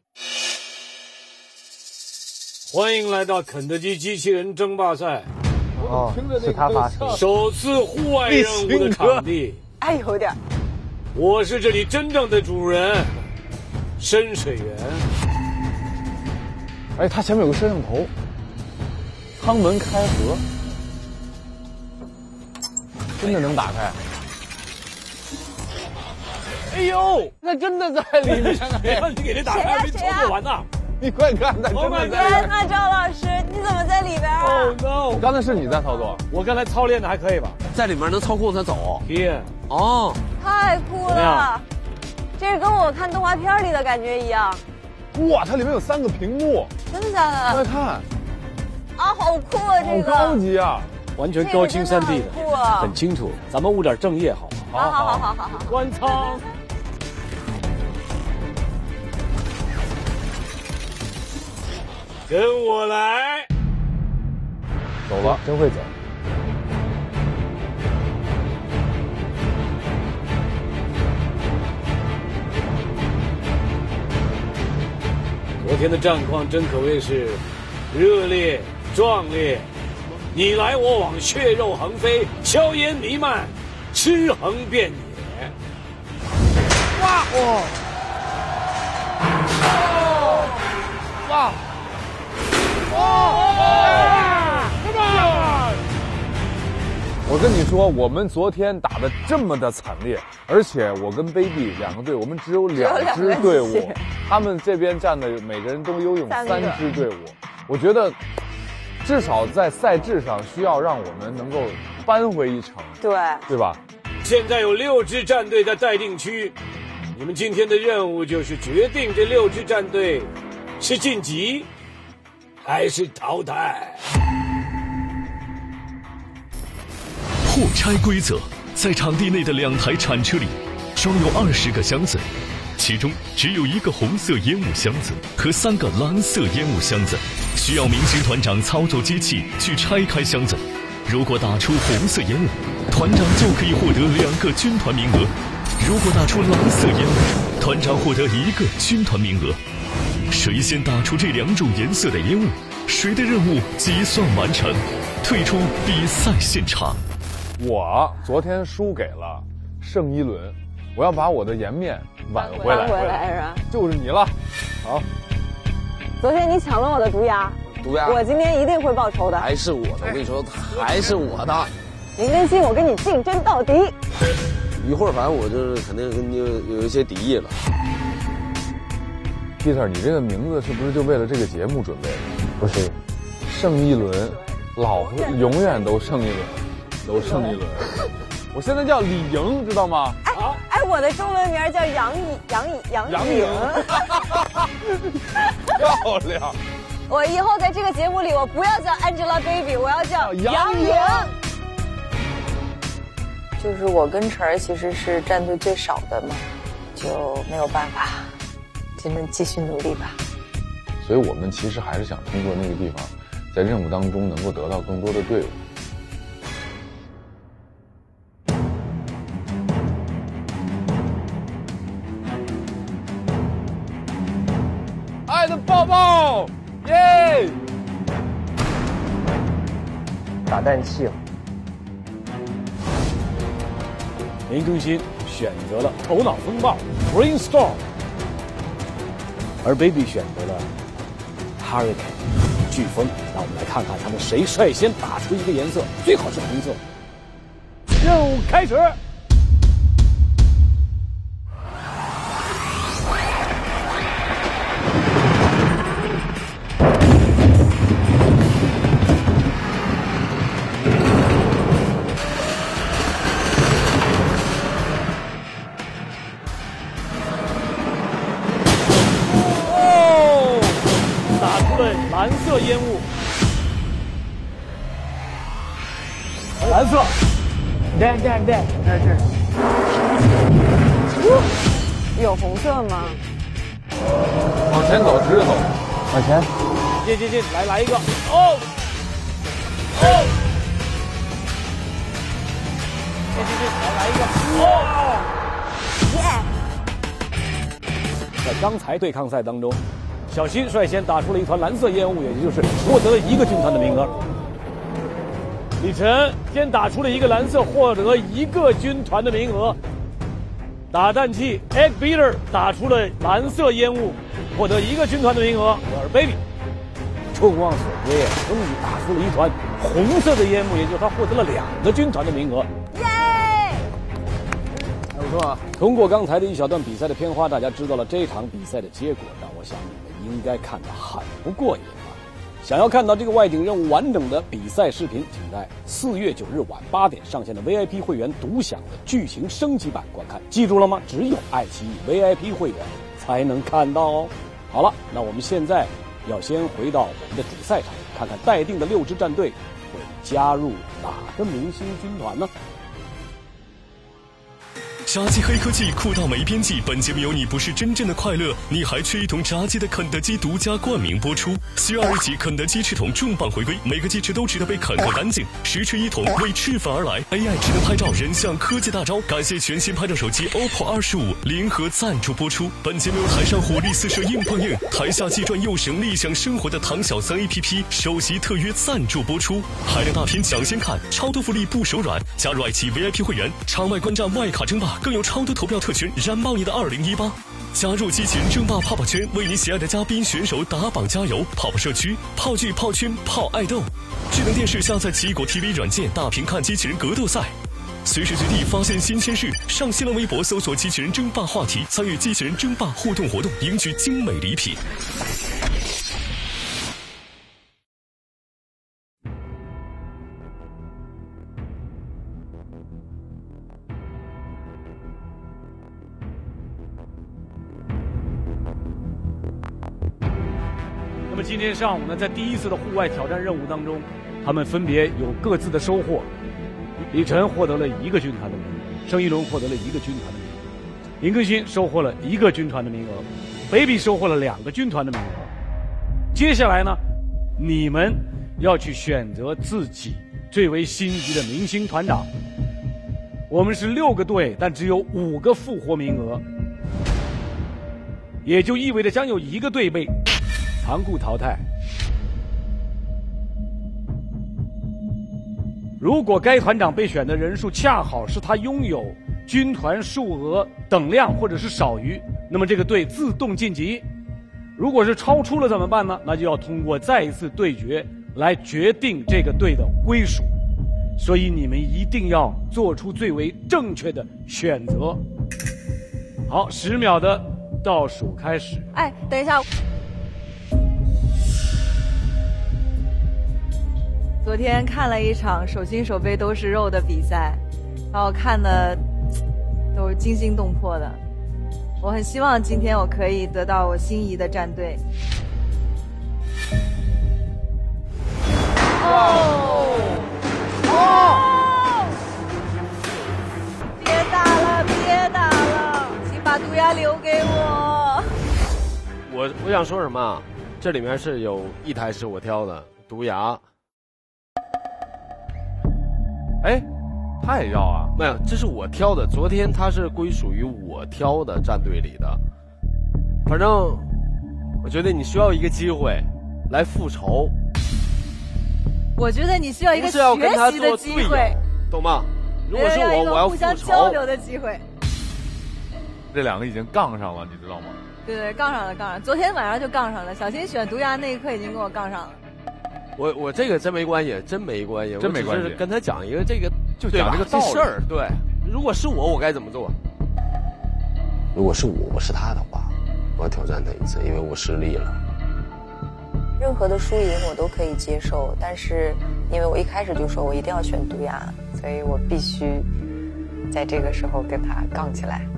欢迎来到肯德基机器人争霸赛。 哦，是他发出的。 首次户外任务的场地。 哎，有点。 我是这里真正的主人，深水源。 哎，它前面有个摄像头，舱门开合，真的能打开。 哎呦， 那真的在里面！ 谁让你给这打开没操作完呢？ 你快看，那真的在。 天哪，赵老师，你怎么在里边啊 ？Oh no！ 刚才是你在操作， 我刚才操练的还可以吧？ 在里面能操控它走。 天， 哦， 太酷了！这是跟我看动画片里的感觉一样。 哇，它里面有三个屏幕。 真的假的？ 快看！ 啊，好酷啊！这个好高级啊！ 完全高清三 D 的， 酷啊！ 很清楚。咱们务点正业好吗？ 好好好好好好。 关仓。跟我来， 走了， 真会走。 昨天的战况真可谓是热烈壮烈，你来我往，血肉横飞，硝烟弥漫，尸横遍野。哇！ 哇！哇！ 说我们昨天打的这么的惨烈，而且我跟 Baby 两个队，我们只有两支队伍，他们这边站的每个人都拥有三支队伍。我觉得至少在赛制上需要让我们能够扳回一城， 对对吧？ 现在有六支战队在待定区，你们今天的任务就是决定这六支战队是晋级还是淘汰。 破拆规则，在场地内的两台铲车里装有二十个箱子，其中只有一个红色烟雾箱子和三个蓝色烟雾箱子，需要明星团长操作机器去拆开箱子。如果打出红色烟雾，团长就可以获得两个军团名额；如果打出蓝色烟雾，团长获得一个军团名额。谁先打出这两种颜色的烟雾，谁的任务计算完成，退出比赛现场。 我昨天输给了圣一轮，我要把我的颜面挽回来。 挽回来是吧？ 就是你了。好， 昨天你抢了我的毒牙， 毒牙， 我今天一定会报仇的。 还是我的，我跟你说，还是我的。 林更新，我跟你竞争到底。 一会儿反正我就是肯定跟你有有一些敌意了。 Peter， 你这个名字是不是就为了这个节目准备的？ 不是， 胜一轮，老永远都胜一轮，都胜一轮。我现在叫李莹，知道吗？ 哎哎，我的中文名叫杨颖，杨颖，杨杨颖。漂亮！ 我以后在这个节目里，我不要叫 Angelababy， 我要叫杨颖。 就是我跟晨儿其实是战队最少的嘛，就没有办法，只能继续努力吧。 所以我们其实还是想通过那个地方，在任务当中能够得到更多的队伍。爱的抱抱，耶！ 打蛋器。 林更新选择了头脑风暴 Brainstorm， 而 Baby 选择了 Hurricane 飓风。让我们来看看他们谁率先打出一个颜色，最好是红色。任务开始。蓝色烟雾，蓝色， 对对对，这是。有红色吗？ 往前走，直着走， 往前。 进进进，来来一个，哦，哦，进进进，来来一个，哦，耶！在刚才对抗赛当中。小新率先打出了一团蓝色烟雾，也就是获得了一个军团的名额。李晨先打出了一个蓝色，获得一个军团的名额。打蛋器 Egg Beater 打出了蓝色烟雾，获得一个军团的名额。而 Baby 众望所归，终于打出了一团红色的烟雾，也就是他获得了两个军团的名额。 耶！ 还不错啊！通过刚才的一小段比赛的片花，大家知道了这场比赛的结果。但我想你们应该看得很不过瘾了。想要看到这个外景任务完整的比赛视频，请在四月九日晚八点上线的 V I P 会员独享的剧情升级版观看。记住了吗？只有爱奇艺 V I P 会员才能看到哦。好了，那我们现在要先回到我们的主赛场，看看待定的六支战队会加入哪个明星军团呢？ 炸鸡黑科技，酷到没边际。本节目有你不是真正的快乐，你还缺一桶炸鸡的肯德基独家冠名播出。四月二日起，肯德基翅桶重磅回归，每个鸡翅都值得被啃个干净。十翅一桶为翅粉而来 ，A I 智能拍照，人像科技大招。感谢全新拍照手机 O P P O 二十五联合赞助播出。本节目由台上火力四射硬碰硬，台下既赚又省力享生活的唐小三 A P P 首席特约赞助播出。海量大片抢先看，超多福利不手软。加入爱奇艺 V I P 会员，场外观战外卡争霸。更有超多投票特权，燃爆你的二零一八！加入机器人争霸泡泡圈，为你喜爱的嘉宾选手打榜加油！泡泡社区，泡剧、泡圈、泡爱豆。智能电视下载奇异果 T V 软件，大屏看机器人格斗赛。 随时随地发现新鲜事，上新浪微博搜索机器人争霸话题，参与机器人争霸互动活动，赢取精美礼品。 那么今天上午呢，在第一次的户外挑战任务当中，他们分别有各自的收获。李晨获得了一个军团的名额，盛一伦获得了一个军团的名额，林更新收获了一个军团的名额 ，Baby 收获了两个军团的名额。接下来呢，你们要去选择自己最为心仪的明星团长。我们是六个队，但只有五个复活名额，也就意味着将有一个队被残酷淘汰。如果该团长被选的人数恰好是他拥有军团数额等量或者是少于，那么这个队自动晋级。如果是超出了怎么办呢？那就要通过再一次对决来决定这个队的归属。所以你们一定要做出最为正确的选择。好，十秒的倒数开始。 哎，等一下。昨天看了一场手心手背都是肉的比赛，把我看的都是惊心动魄的。我很希望今天我可以得到我心仪的战队。哦哦！别打了，别打了，请把毒牙留给我。 我我想说什么？这里面是有一台是我挑的毒牙。 哎，他也要啊？ 没有，这是我挑的。昨天他是归属于我挑的战队里的。反正我觉得你需要一个机会来复仇。 我觉得你需要一个学习的机会， 懂吗？如果是我，我要互相交流的机会。 这两个已经杠上了，你知道吗？ 对对，杠上了，杠上了。昨天晚上就杠上了。小新选毒牙那一刻已经跟我杠上了。 我我这个真没关系，真没关系， 真没关系。 跟他讲一个这个， 就讲这个道理事儿。对，如果是我，我该怎么做？ 如果是我，我是他的话，我要挑战他一次，因为我失利了。 任何的输赢我都可以接受，但是因为我一开始就说我一定要选毒牙，所以我必须在这个时候跟他杠起来。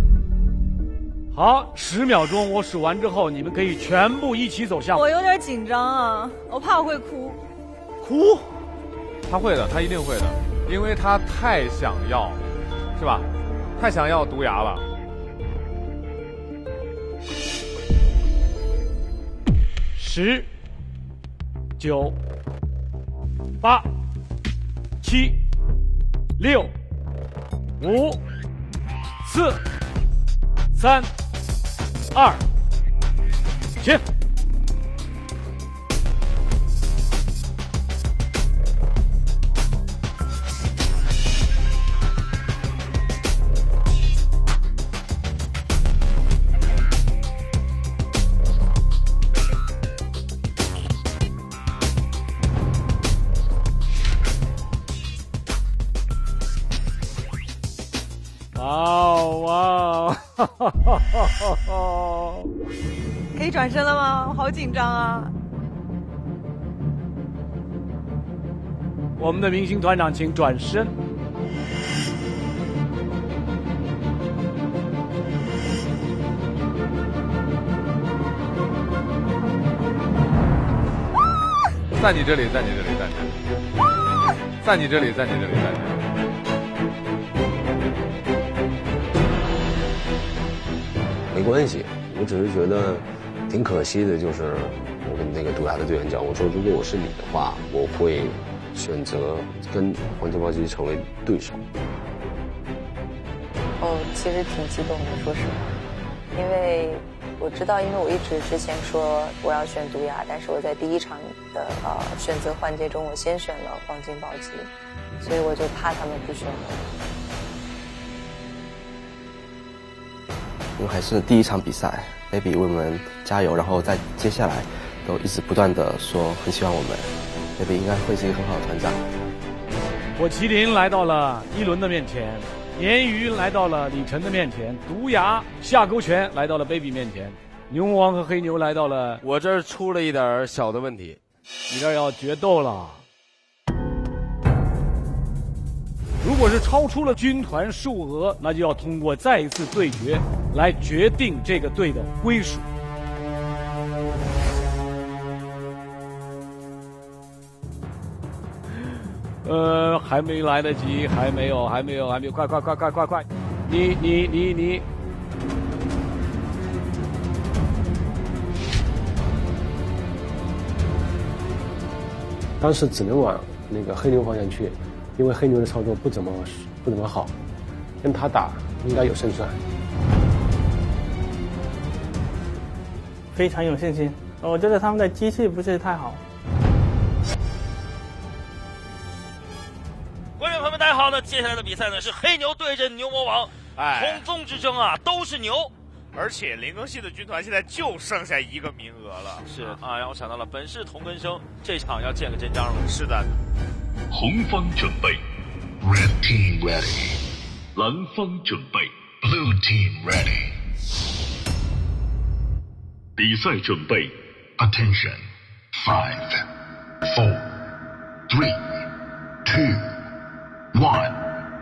好，十秒钟，我数完之后，你们可以全部一起走向。 我有点紧张啊，我怕我会哭。 哭？ 他会的，他一定会的，因为他太想要，是吧？太想要毒牙了。 十、九、八、七、六、五、四、三。二，起！哇哇！哈哈哈哈哈！ 可以转身了吗？我好紧张啊！ 我们的明星团长，请转身。 在你这里，在你这里，在你这里，在你这里，在你这里，在你这里。 没关系，我只是觉得挺可惜的，就是我跟那个毒牙的队员讲，我说如果我是你的话，我会选择跟黄金暴击成为对手。 哦，其实挺激动的，说实话，因为我知道，因为我一直之前说我要选毒牙，但是我在第一场的呃选择环节中，我先选了黄金暴击，所以我就怕他们不选我。 因为还是第一场比赛 ，Baby 为我们加油，然后在接下来都一直不断的说很喜欢我们 ，Baby 应该会是一个很好的团长。 火麒麟来到了一轮的面前，鲶鱼来到了李晨的面前，毒牙下勾拳来到了 baby 面前，牛魔王和黑牛来到了我这儿出了一点小的问题， 你这儿要决斗了。如果是超出了军团数额，那就要通过再一次对决来决定这个队的归属。呃，还没来得及，还没有，还没有，还没有，快快快快快快！你你你你， 当时只能往那个黑牛方向去，因为黑牛的操作不怎么不怎么好，跟他打应该有胜算。 非常有信心，我觉得他们的机器不是太好。 观众朋友们，大家好！那接下来的比赛呢是黑牛对阵牛魔王， 哎， 同宗之争啊，都是牛。 而且林更新的军团现在就剩下一个名额了。 是啊，让我想到了本是同根生，这场要见个真章了。 是的。 红方准备 ，Red Team ready。蓝方准备 ，Blue Team ready。比赛准备 ，Attention， five, four, three, two.One，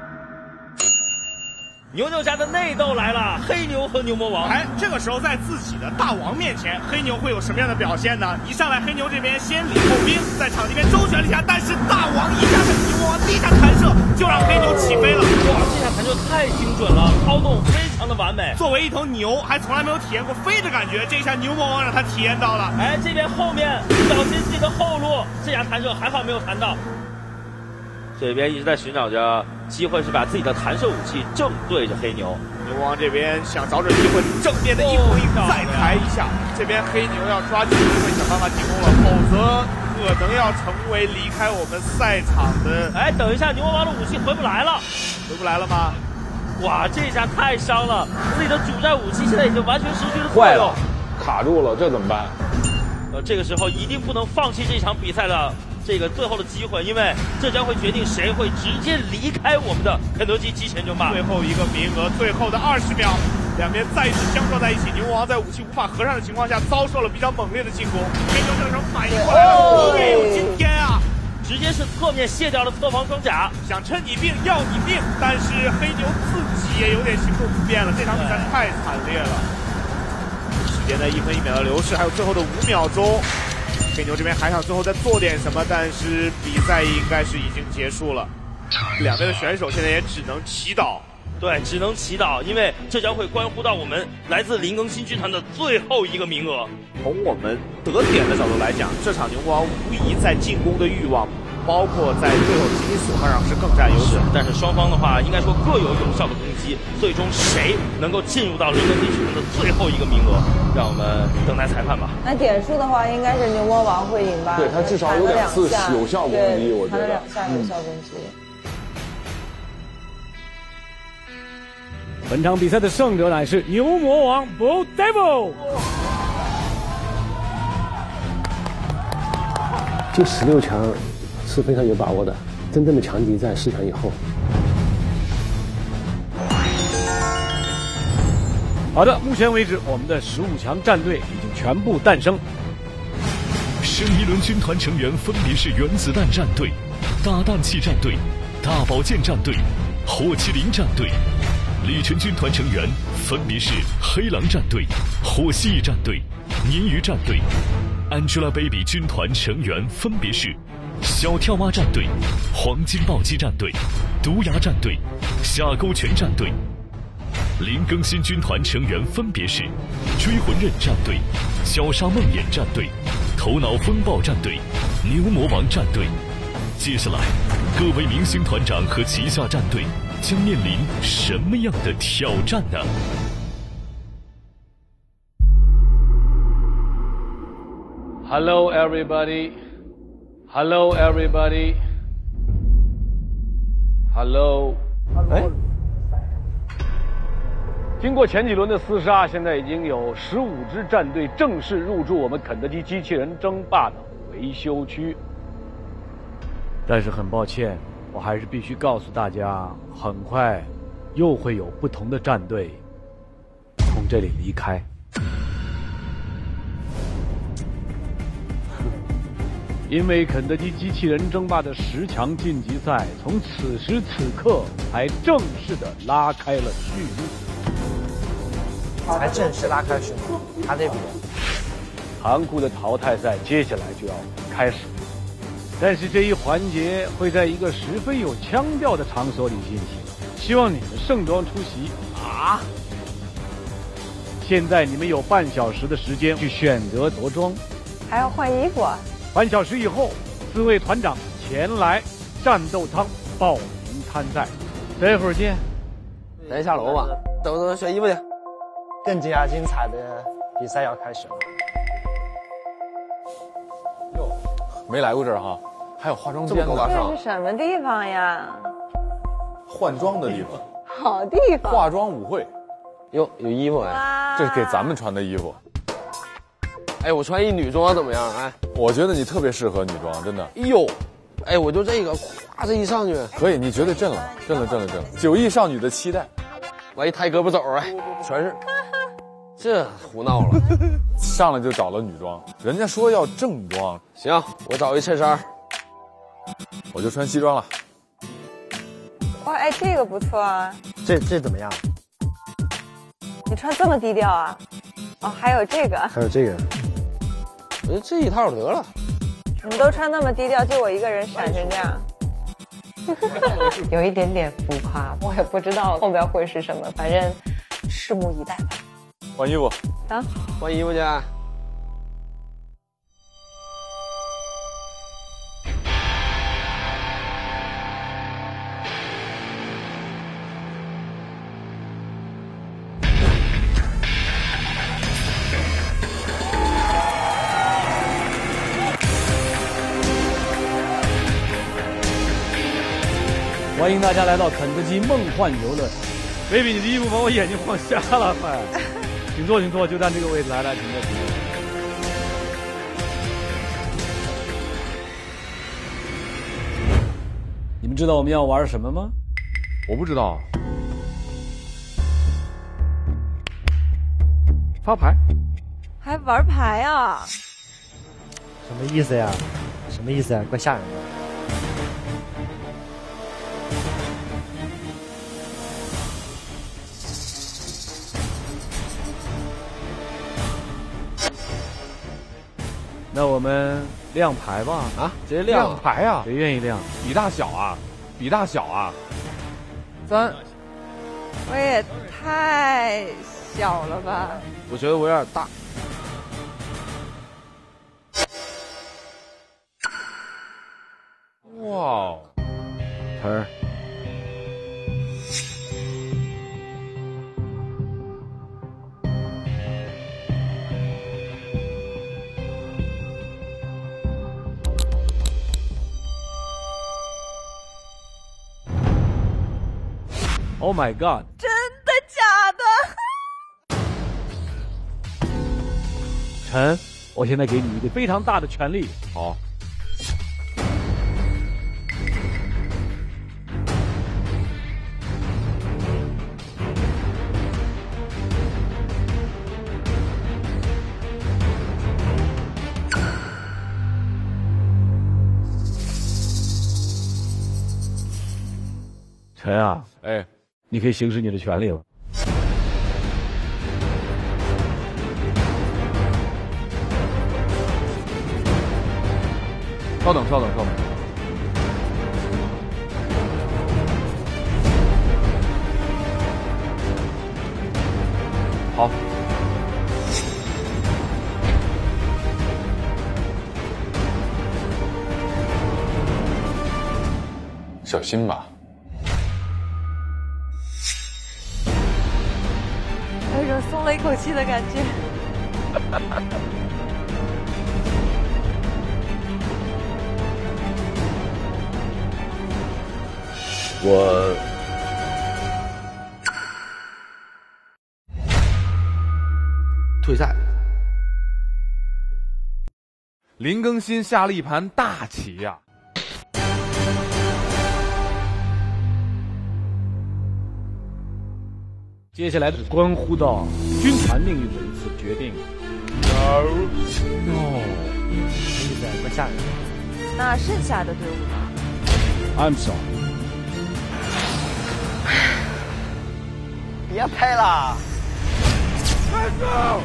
牛牛家的内斗来了，黑牛和牛魔王。 哎，这个时候在自己的大王面前，黑牛会有什么样的表现呢？一上来，黑牛这边先礼后兵，在场地边周旋了一下，但是大王一下跟牛魔王第一下弹射，就让黑牛起飞了。 哇，这下弹射太精准了，操纵非常的完美。 作为一头牛，还从来没有体验过飞的感觉，这一下牛魔王让他体验到了。 哎，这边后面小心自己的后路，这下弹射还好没有弹到。这边一直在寻找着机会，是把自己的弹射武器正对着黑牛。 牛魔王这边想找准机会，正面的一波一再抬一下。这边黑牛要抓紧机会想办法进攻了，否则可能要成为离开我们赛场的。 哎，等一下，牛魔王的武器回不来了， 回不来了吗？ 哇，这下太伤了，自己的主战武器现在已经完全失去了作用， 坏了，卡住了，这怎么办？ 呃，这个时候一定不能放弃这场比赛的这个最后的机会，因为这将会决定谁会直接离开我们的肯德基机器人争霸。 最后一个名额，最后的二十秒，两边再次相撞在一起。牛魔王在武器无法合上的情况下，遭受了比较猛烈的进攻。黑牛这个时候反应过来了，也有今天啊！ 直接是侧面卸掉了侧方装甲， 想趁你病要你命，但是黑牛自己也有点行动不便了。这场比赛太惨烈了，时间的一分一秒的流逝，还有最后的五秒钟。黑牛这边还想最后再做点什么，但是比赛应该是已经结束了。两边的选手现在也只能祈祷， 对，只能祈祷，因为这将会关乎到我们来自林更新军团的最后一个名额。 从我们得点的角度来讲，这场牛魔王无疑在进攻的欲望，包括在对手机体损耗上是更占优势。 但是双方的话，应该说各有有效的攻击，最终谁能够进入到林更新军团的最后一个名额，让我们等待裁判吧。 那点数的话，应该是牛魔王会赢吧？ 对，他至少有两次有效攻击，我觉得。 弹了两下有效攻击。 本场比赛的胜者乃是牛魔王 Bull Devil。 进十六强是非常有把握的，真正的强敌在四强以后。 好的，目前为止，我们的十五强战队已经全部诞生。 上一轮军团成员分别是原子弹战队、大氮气战队、大宝剑战队、火麒麟战队。李晨军团成员分别是黑狼战队、火蜥蜴战队、鲶鱼战队。Angelababy 军团成员分别是小跳蛙战队、黄金暴击战队、毒牙战队、下勾拳战队。林更新军团成员分别是追魂刃战队、小沙梦魇战队、头脑风暴战队、牛魔王战队。接下来，各位明星团长和旗下战队将面临什么样的挑战呢 ？Hello, everybody. Hello, everybody. Hello. 哎，经过前几轮的厮杀，现在已经有十五支战队正式入驻我们肯德基机器人争霸的维修区。但是很抱歉， 我还是必须告诉大家，很快又会有不同的战队从这里离开。因为肯德基机器人争霸的十强晋级赛从此时此刻才正式的拉开了序幕， 才正式拉开序幕，他这边残酷的淘汰赛接下来就要开始，但是这一环节会在一个十分有腔调的场所里进行，希望你们盛装出席啊！现在你们有半小时的时间去选择着装， 还要换衣服啊！ 半小时以后，四位团长前来战斗舱报名参赛，待会儿见。 咱下楼吧，等等选衣服去。 更加精彩的比赛要开始了。 哟，没来过这儿哈，还有化妆间呢。 这是什么地方呀？ 换装的地方。 好地方。 化妆舞会。 哟，有衣服哎， 这是给咱们穿的衣服。 哎，我穿一女装怎么样？哎， 我觉得你特别适合女装，真的。 哎呦，哎，我就这个，咵这一上去， 可以，你绝对震了，震了，震了，震了。九亿少女的期待， 我一抬胳膊肘，哎，全是，这胡闹了。 上来就找了女装，人家说要正装。 行，我找一衬衫， 我就穿西装了。 哇，哎，这个不错啊。 这这怎么样？ 你穿这么低调啊？哦，还有这个， 还有这个。 我觉得这一套得了。 你们都穿那么低调，就我一个人闪成这样，有一点点浮夸，我也不知道后边会是什么，反正拭目以待吧。 换衣服啊， 换衣服去。 欢迎大家来到肯德基梦幻游乐场。baby， 你的衣服把我眼睛晃瞎了，快！请坐，请坐，就站这个位置，来来，请坐，请坐。你们知道我们要玩什么吗？ 我不知道。 发牌。 还玩牌啊？ 什么意思呀？什么意思呀？怪吓人的。 那我们亮牌吧。 啊，直接亮亮牌啊！ 谁愿意亮？ 比大小啊，比大小啊。三。 我也太小了吧？ 我觉得我有点大。 哇， 盆儿。Oh my god！ 真的假的？ 陈，我现在给你一个非常大的权利。 好。 陈啊， 哎。 你可以行使你的权利了。 稍等，稍等，稍等。好。小心吧。 有一种松了一口气的感觉。 我退赛。 林更新下了一盘大棋呀、啊！ 接下来是关乎到军团命运的一次决定。No no， 这意思怪吓人的。 那剩下的队伍呢 ？I'm sorry。 别拍了。 Let's go。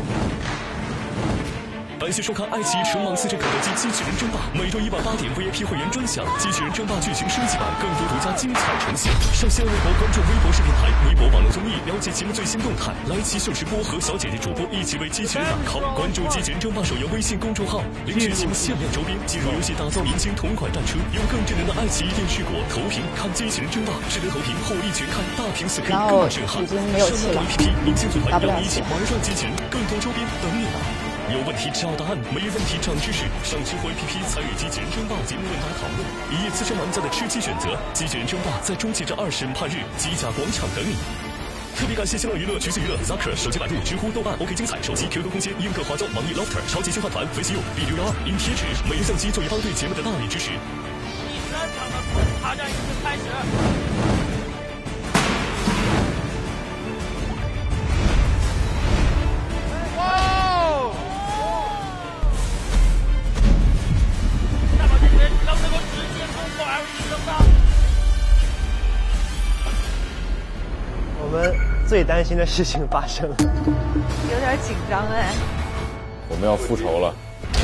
感谢收看爱奇艺纯芒斯镇肯德基机器人争霸，每周一晚八点 V I P 会员专享机器人争霸剧情升级版，更多独家精彩呈现。上线微博关注微博视频台、微博网络综艺，了解节目最新动态。来奇秀直播和小姐姐主播一起为机器人打 call， 关注机器人争霸手游微信公众号，领取节目限量周边，进入游戏打造明星同款战车，用更智能的爱奇艺电视果投屏看机器人争霸，值得投屏火力全看，大屏 四K 更加震撼。上到 A P P 明星组团让你一起玩转机器人，更多周边等你拿。有问题找答案，没问题长知识。上知乎 A P P 参与机器人争霸节目问答讨论，一夜资深玩家的吃鸡选择。机器人争霸在终结者二审判日机甲广场等你。特别感谢新浪娱乐、橘子娱乐、Zucker、手机百度、知乎、豆瓣、OK 精彩、手机 Q Q 空间、映客花椒、网易 Lofter、超级星幻团、Face U、B 六幺二、因贴纸、美颜相机作为帮对节目的大力支持。 第三场的塔战仪式开始。 我们最担心的事情发生了， 有点紧张哎。 我们要复仇了。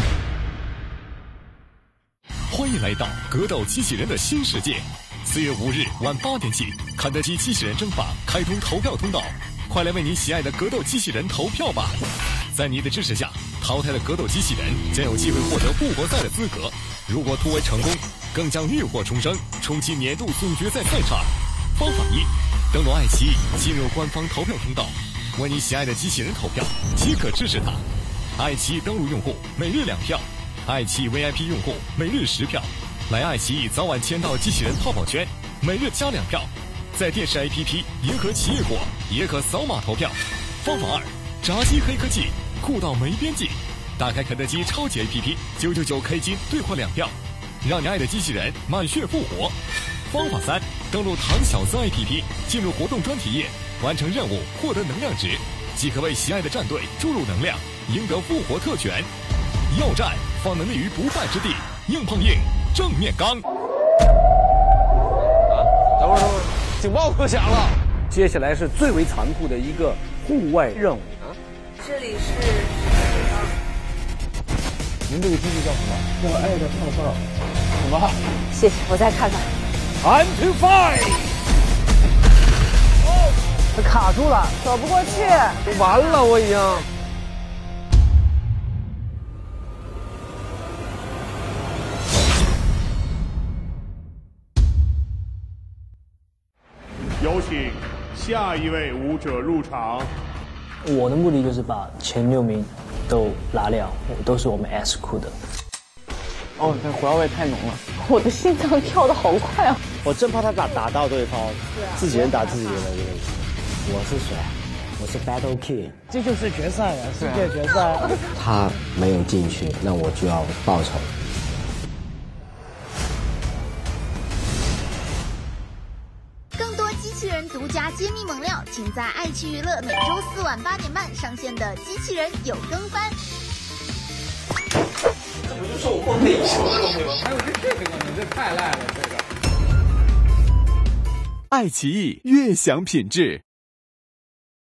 欢迎来到格斗机器人的新世界。四月五日晚八点起，肯德基机器人争霸开通投票通道，快来为你喜爱的格斗机器人投票吧！在你的支持下，淘汰的格斗机器人将有机会获得复活赛的资格。如果突围成功，更将浴火重生，冲击年度总决赛赛场。方法一，登录爱奇艺，进入官方投票通道，为你喜爱的机器人投票，即可支持它。爱奇艺登录用户每日两票，爱奇艺 V I P 用户每日十票。来爱奇艺早晚签到机器人泡泡圈，每日加两票。在电视 A P P 银河企业果也可扫码投票。方法二，炸鸡黑科技，酷到没边际。打开肯德基超级 A P P， 九九九 K 金兑换两票，让你爱的机器人满血复活。方法三，登录唐小子 A P P， 进入活动专题页，完成任务获得能量值，即可为喜爱的战队注入能量，赢得复活特权。要战方能立于不败之地，硬碰硬，正面刚。 啊，等会儿，等会儿，警报可响了。接下来是最为残酷的一个户外任务啊！ 这里是您这个机器叫什么？叫爱的泡泡。什么？ 谢谢，我再看看。 Time to fight！ 它卡住了， 走不过去。 完了，我已经。 有请下一位舞者入场。 我的目的就是把前六名都拿掉，都是我们 S 库的。 哦，这火药味太浓了， 我的心脏跳得好快啊！ 我真怕他打打到对方，自己人打自己人的这个。 我是谁？我是 Battle Kid， 这就是决赛啊，世界决赛。 他没有进去，那我就要报仇。 更多机器人独家揭秘猛料，请在爱奇娱乐每周四晚八点半上线的《机器人有更番》。 这不就是我梦寐以求的东西吗？还有这这个，你这太赖了，这个。 爱奇艺悦享品质。